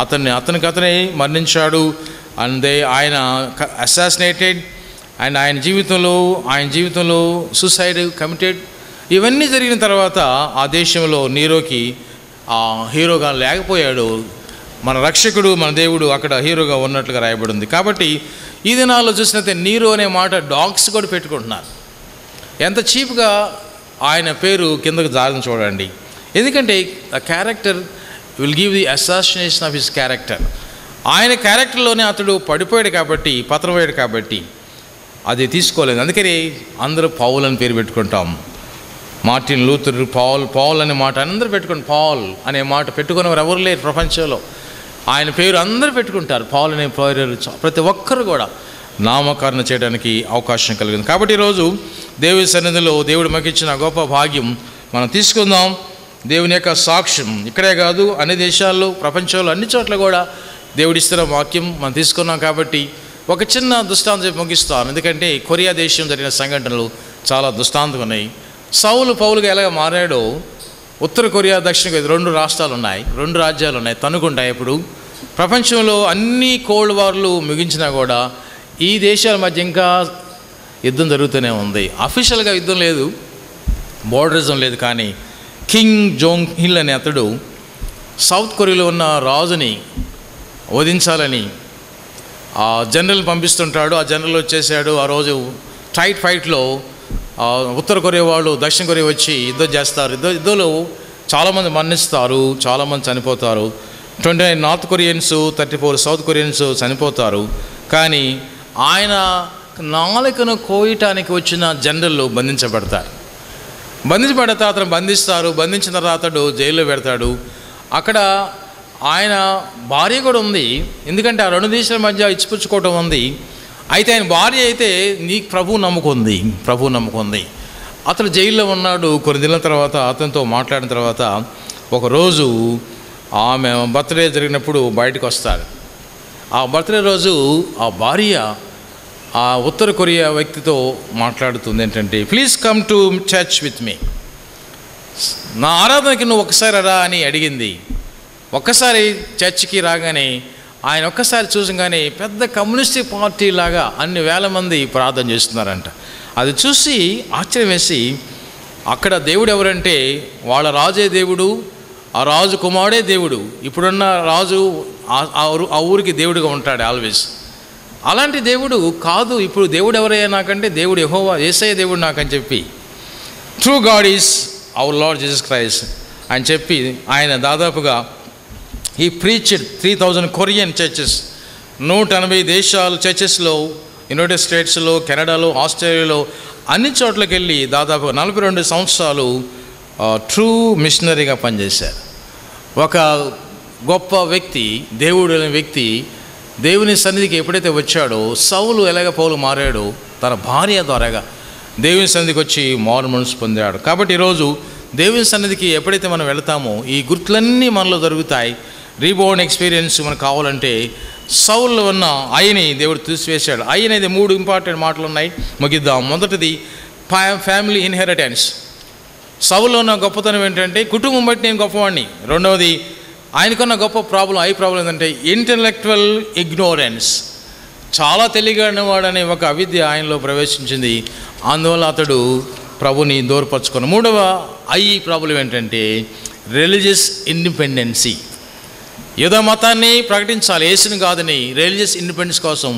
అతనే మరణించాడు. అందే ఆయన అసాసినేటెడ్ అండ్ ఆయన జీవితంలో సూసైడ్ కమిటెడ్. ఇవన్నీ జరిగిన తర్వాత ఆ దేశంలో నీరోకి హీరోగా లేకపోయాడు. మన రక్షకుడు, మన దేవుడు అక్కడ హీరోగా ఉన్నట్లుగా రాయబడింది. కాబట్టి ఈ దినాల్లో చూసినట్లయితే నీరో అనే మాట డాగ్స్ కూడా పెట్టుకుంటున్నారు. ఎంత చీప్గా ఆయన పేరు కిందకు జారిని చూడండి. ఎందుకంటే ఆ character will give the assassination of his character. ఆయన క్యారెక్టర్లోనే అతడు పడిపోయాడు కాబట్టి, పతనమయ్యాడు కాబట్టి అది తీసుకోలేదు. అందుకని అందరూ పౌల్ అని పేరు పెట్టుకుంటాం. మార్టిన్ లూథర్ పౌల్ అనే మాట అందరూ పెట్టుకుంటారు. పౌల్ అనే మాట పెట్టుకునేవారు ఎవరు లేరు ప్రపంచంలో. ఆయన పేరు అందరూ పెట్టుకుంటారు. పౌల్ అనే పేరు ప్రతి ఒక్కరు కూడా నామకరణ చేయడానికి అవకాశం కలిగింది. కాబట్టి ఈరోజు దేవుని సన్నిధిలో దేవుడు మాకు ఇచ్చిన గొప్ప భాగ్యం మనం తీసుకుందాం. దేవుని యొక్క సాక్ష్యం ఇక్కడే కాదు, అన్ని దేశాల్లో, ప్రపంచంలో అన్ని చోట్ల కూడా దేవుడిస్తున్న వాక్యం మనం తీసుకున్నాం. కాబట్టి ఒక చిన్న దృష్టాంతం చెప్పి ముగిస్తాను. ఎందుకంటే కొరియా దేశం జరిగిన సంఘటనలు చాలా దృష్టాంతం ఉన్నాయి. సౌలు పౌలుగా ఎలాగ మారాడో, ఉత్తర కొరియా, దక్షిణ కొరియా 2 రాష్ట్రాలు ఉన్నాయి, 2 రాజ్యాలు ఉన్నాయి, తన్నుకుంటాయి. ఇప్పుడు ప్రపంచంలో అన్ని కోల్డ్ వార్లు ముగించినా కూడా ఈ దేశాల మధ్య ఇంకా యుద్ధం జరుగుతూనే ఉంది. అఫీషియల్గా యుద్ధం లేదు, బోర్డరిజం లేదు. కానీ కింగ్ జోంగ్ హిల్ అనే అతడు సౌత్ కొరియాలో ఉన్న రాజుని వధించాలని ఆ జనరల్ పంపిస్తుంటాడు. ఆ జనరల్ వచ్చేసాడు. ఆ రోజు టైట్ ఫైట్లో ఉత్తర కొరియా వాళ్ళు దక్షిణ కొరియా వచ్చి యుద్ధం చేస్తారు. యుద్ధంలో చాలామంది మరణిస్తారు, చాలామంది చనిపోతారు. 29 నార్త్ కొరియన్స్, 34 సౌత్ కొరియన్స్ చనిపోతారు. కానీ ఆయన నాలుకను కోయటానికి వచ్చిన జనరల్ బంధించబడతారు. బంధించబడితే అతను బంధించిన తర్వాత అతడు జైల్లో పెడతాడు. అక్కడ ఆయన భార్య కూడా ఉంది, ఎందుకంటే ఆ రెండు దేశాల మధ్య ఇచ్చిపుచ్చుకోవటం ఉంది. అయితే ఆయన భార్య అయితే నీకు ప్రభువు నమ్ముకుంది. అతను జైల్లో ఉన్నాడు. కొన్ని దినాల తర్వాత అతనితో మాట్లాడిన తర్వాత ఒకరోజు ఆమె బర్త్డే జరిగినప్పుడు బయటకు వస్తాడు. ఆ బర్త్డే రోజు ఆ భార్య ఆ ఉత్తర కొరియా వ్యక్తితో మాట్లాడుతుంది ఏంటంటే, please come to church with me, నా ఆరాధనకి నువ్వు ఒక్కసారి రా అని అడిగింది. ఒక్కసారి చర్చికి రాగానే ఆయన ఒక్కసారి చూసగానే పెద్ద కమ్యూనిస్ట్ పార్టీ లాగా అన్ని వేల మంది ప్రార్థన చేస్తున్నారంట. అది చూసి ఆశ్చర్యం వేసి, అక్కడ దేవుడు ఎవరంటే వాళ్ళ రాజే దేవుడు, ఆ రాజు కుమారుడే దేవుడు. ఇప్పుడున్న రాజు ఆ ఊరికి దేవుడిగా ఉంటాడు ఆల్వేస్. అలాంటి దేవుడు కాదు ఇప్పుడు దేవుడు ఎవరయ్యా నాకంటే, దేవుడు యెహోవా యేసయ్య దేవుడు నాకని చెప్పి, true God is our Lord Jesus Christ అని చెప్పి ఆయన దాదాపుగా ఈ ప్రీచ్డ్ 3000 కొరియన్ చర్చెస్, 180 దేశాలు చర్చెస్లో, యునైటెడ్ స్టేట్స్లో, కెనడాలో, ఆస్ట్రేలియాలో అన్ని చోట్లకి వెళ్ళి దాదాపు 42 సంవత్సరాలు ట్రూ మిషనరీగా పనిచేశారు. ఒక గొప్ప వ్యక్తి, దేవుడు అనే వ్యక్తి దేవుని సన్నిధికి ఎప్పుడైతే వచ్చాడో, సౌలు ఎలాగ పౌలు మారాడో తన భార్య ద్వారాగా దేవుని సన్నిధికి వచ్చి మారు మనసు పొందాడు. కాబట్టి ఈరోజు దేవుని సన్నిధికి ఎప్పుడైతే మనం వెళతామో ఈ గుర్తులన్నీ మనలో జరుగుతాయి. రీబోర్న్ ఎక్స్పీరియన్స్ మనకు కావాలంటే సౌల్లో ఉన్న ఐని దేవుడు తీసివేశాడు. ఐ అనేది 3 ఇంపార్టెంట్ మాటలు ఉన్నాయి, ముగిద్దాం. మొదటిది ఫ్యామిలీ ఇన్హెరిటెన్స్. సౌల్లో ఉన్న గొప్పతనం ఏంటంటే కుటుంబం బట్టి నేను గొప్పవాడిని. రెండవది ఆయనకున్న గొప్ప ఐ ప్రాబ్లం ఏంటంటే ఇంటలెక్చువల్ ఇగ్నోరెన్స్. చాలా తెలియనివాడనే ఒక అవిద్య ఆయనలో ప్రవేశించింది. అందువల్ల అతడు ప్రభుని దూరపరచుకున్న. మూడవ ఐ ప్రాబ్లం ఏంటంటే రిలీజియస్ ఇండిపెండెన్సీ. యూదా మతాన్ని ప్రకటించాలి, యేసుని కాదని రిలీజియస్ ఇండిపెండెన్స్ కోసం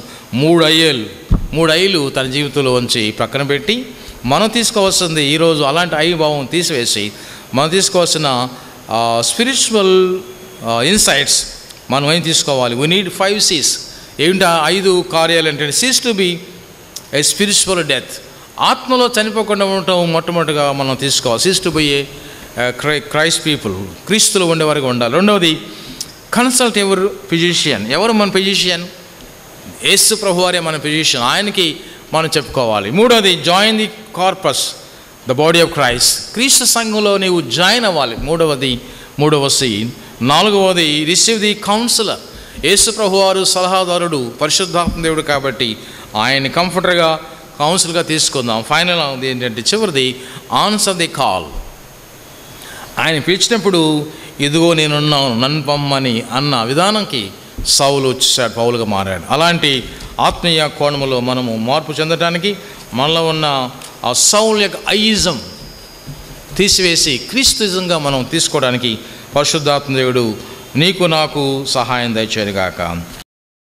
3 ఐలు తన జీవితంలో ఉంచి పక్కన పెట్టి మనం తీసుకోవాల్సింది ఈరోజు అలాంటి ఐ భావం తీసివేసి మనం తీసుకోవాల్సిన స్పిరిచువల్ ఇన్సైట్స్ మనం ఏం తీసుకోవాలి. We need 5 C's. ఏంటి 5 కార్యాలు అంటే, ceases to be a spiritual death. ఆత్మలో చనిపోకుండా ఉండటం మొట్టమొదటిగా మనం తీసుకోవాలి. Ceases to be a Christ people, క్రీస్తులో ఉండే వరకు ఉండాలి. రెండవది కన్సల్ట్ ఎవర్ ఫిజిషియన్. ఎవరు మన ఫిజిషియన్? యేసు ప్రభువారే మన ఫిజిషియన్, ఆయనకి మనం చెప్పుకోవాలి. మూడవది join the corpus, the body of Christ. క్రీస్తు సంఘంలో నీవు జాయిన్ అవ్వాలి. మూడవ సి. నాలుగవది రిసీవ్ ది కౌన్సిలర్. యేసు ప్రభువారు సలహాదారుడు, పరిశుద్ధాత్మ దేవుడు కాబట్టి ఆయన్ని కంఫర్టర్గా కౌన్సిల్గా తీసుకుందాం. ఫైనల్ ఏంటంటే చివరిది ఆన్సర్ ది కాల్. ఆయన పిలిచినప్పుడు ఇదిగో నేనున్నాను నన్ను పమ్మని అన్న విధానంకి సౌలు వచ్చేసాడు, పౌలుగా మారాడు. అలాంటి ఆత్మీయ కోణములో మనము మార్పు చెందడానికి మనలో ఉన్న ఆ సౌలు యొక్క ఐయిజం తీసివేసి క్రీస్తుయిజంగా మనం తీసుకోవడానికి పరిశుద్ధాత్మ దేవుడు నీకు నాకు సహాయం దయచేయను గాక.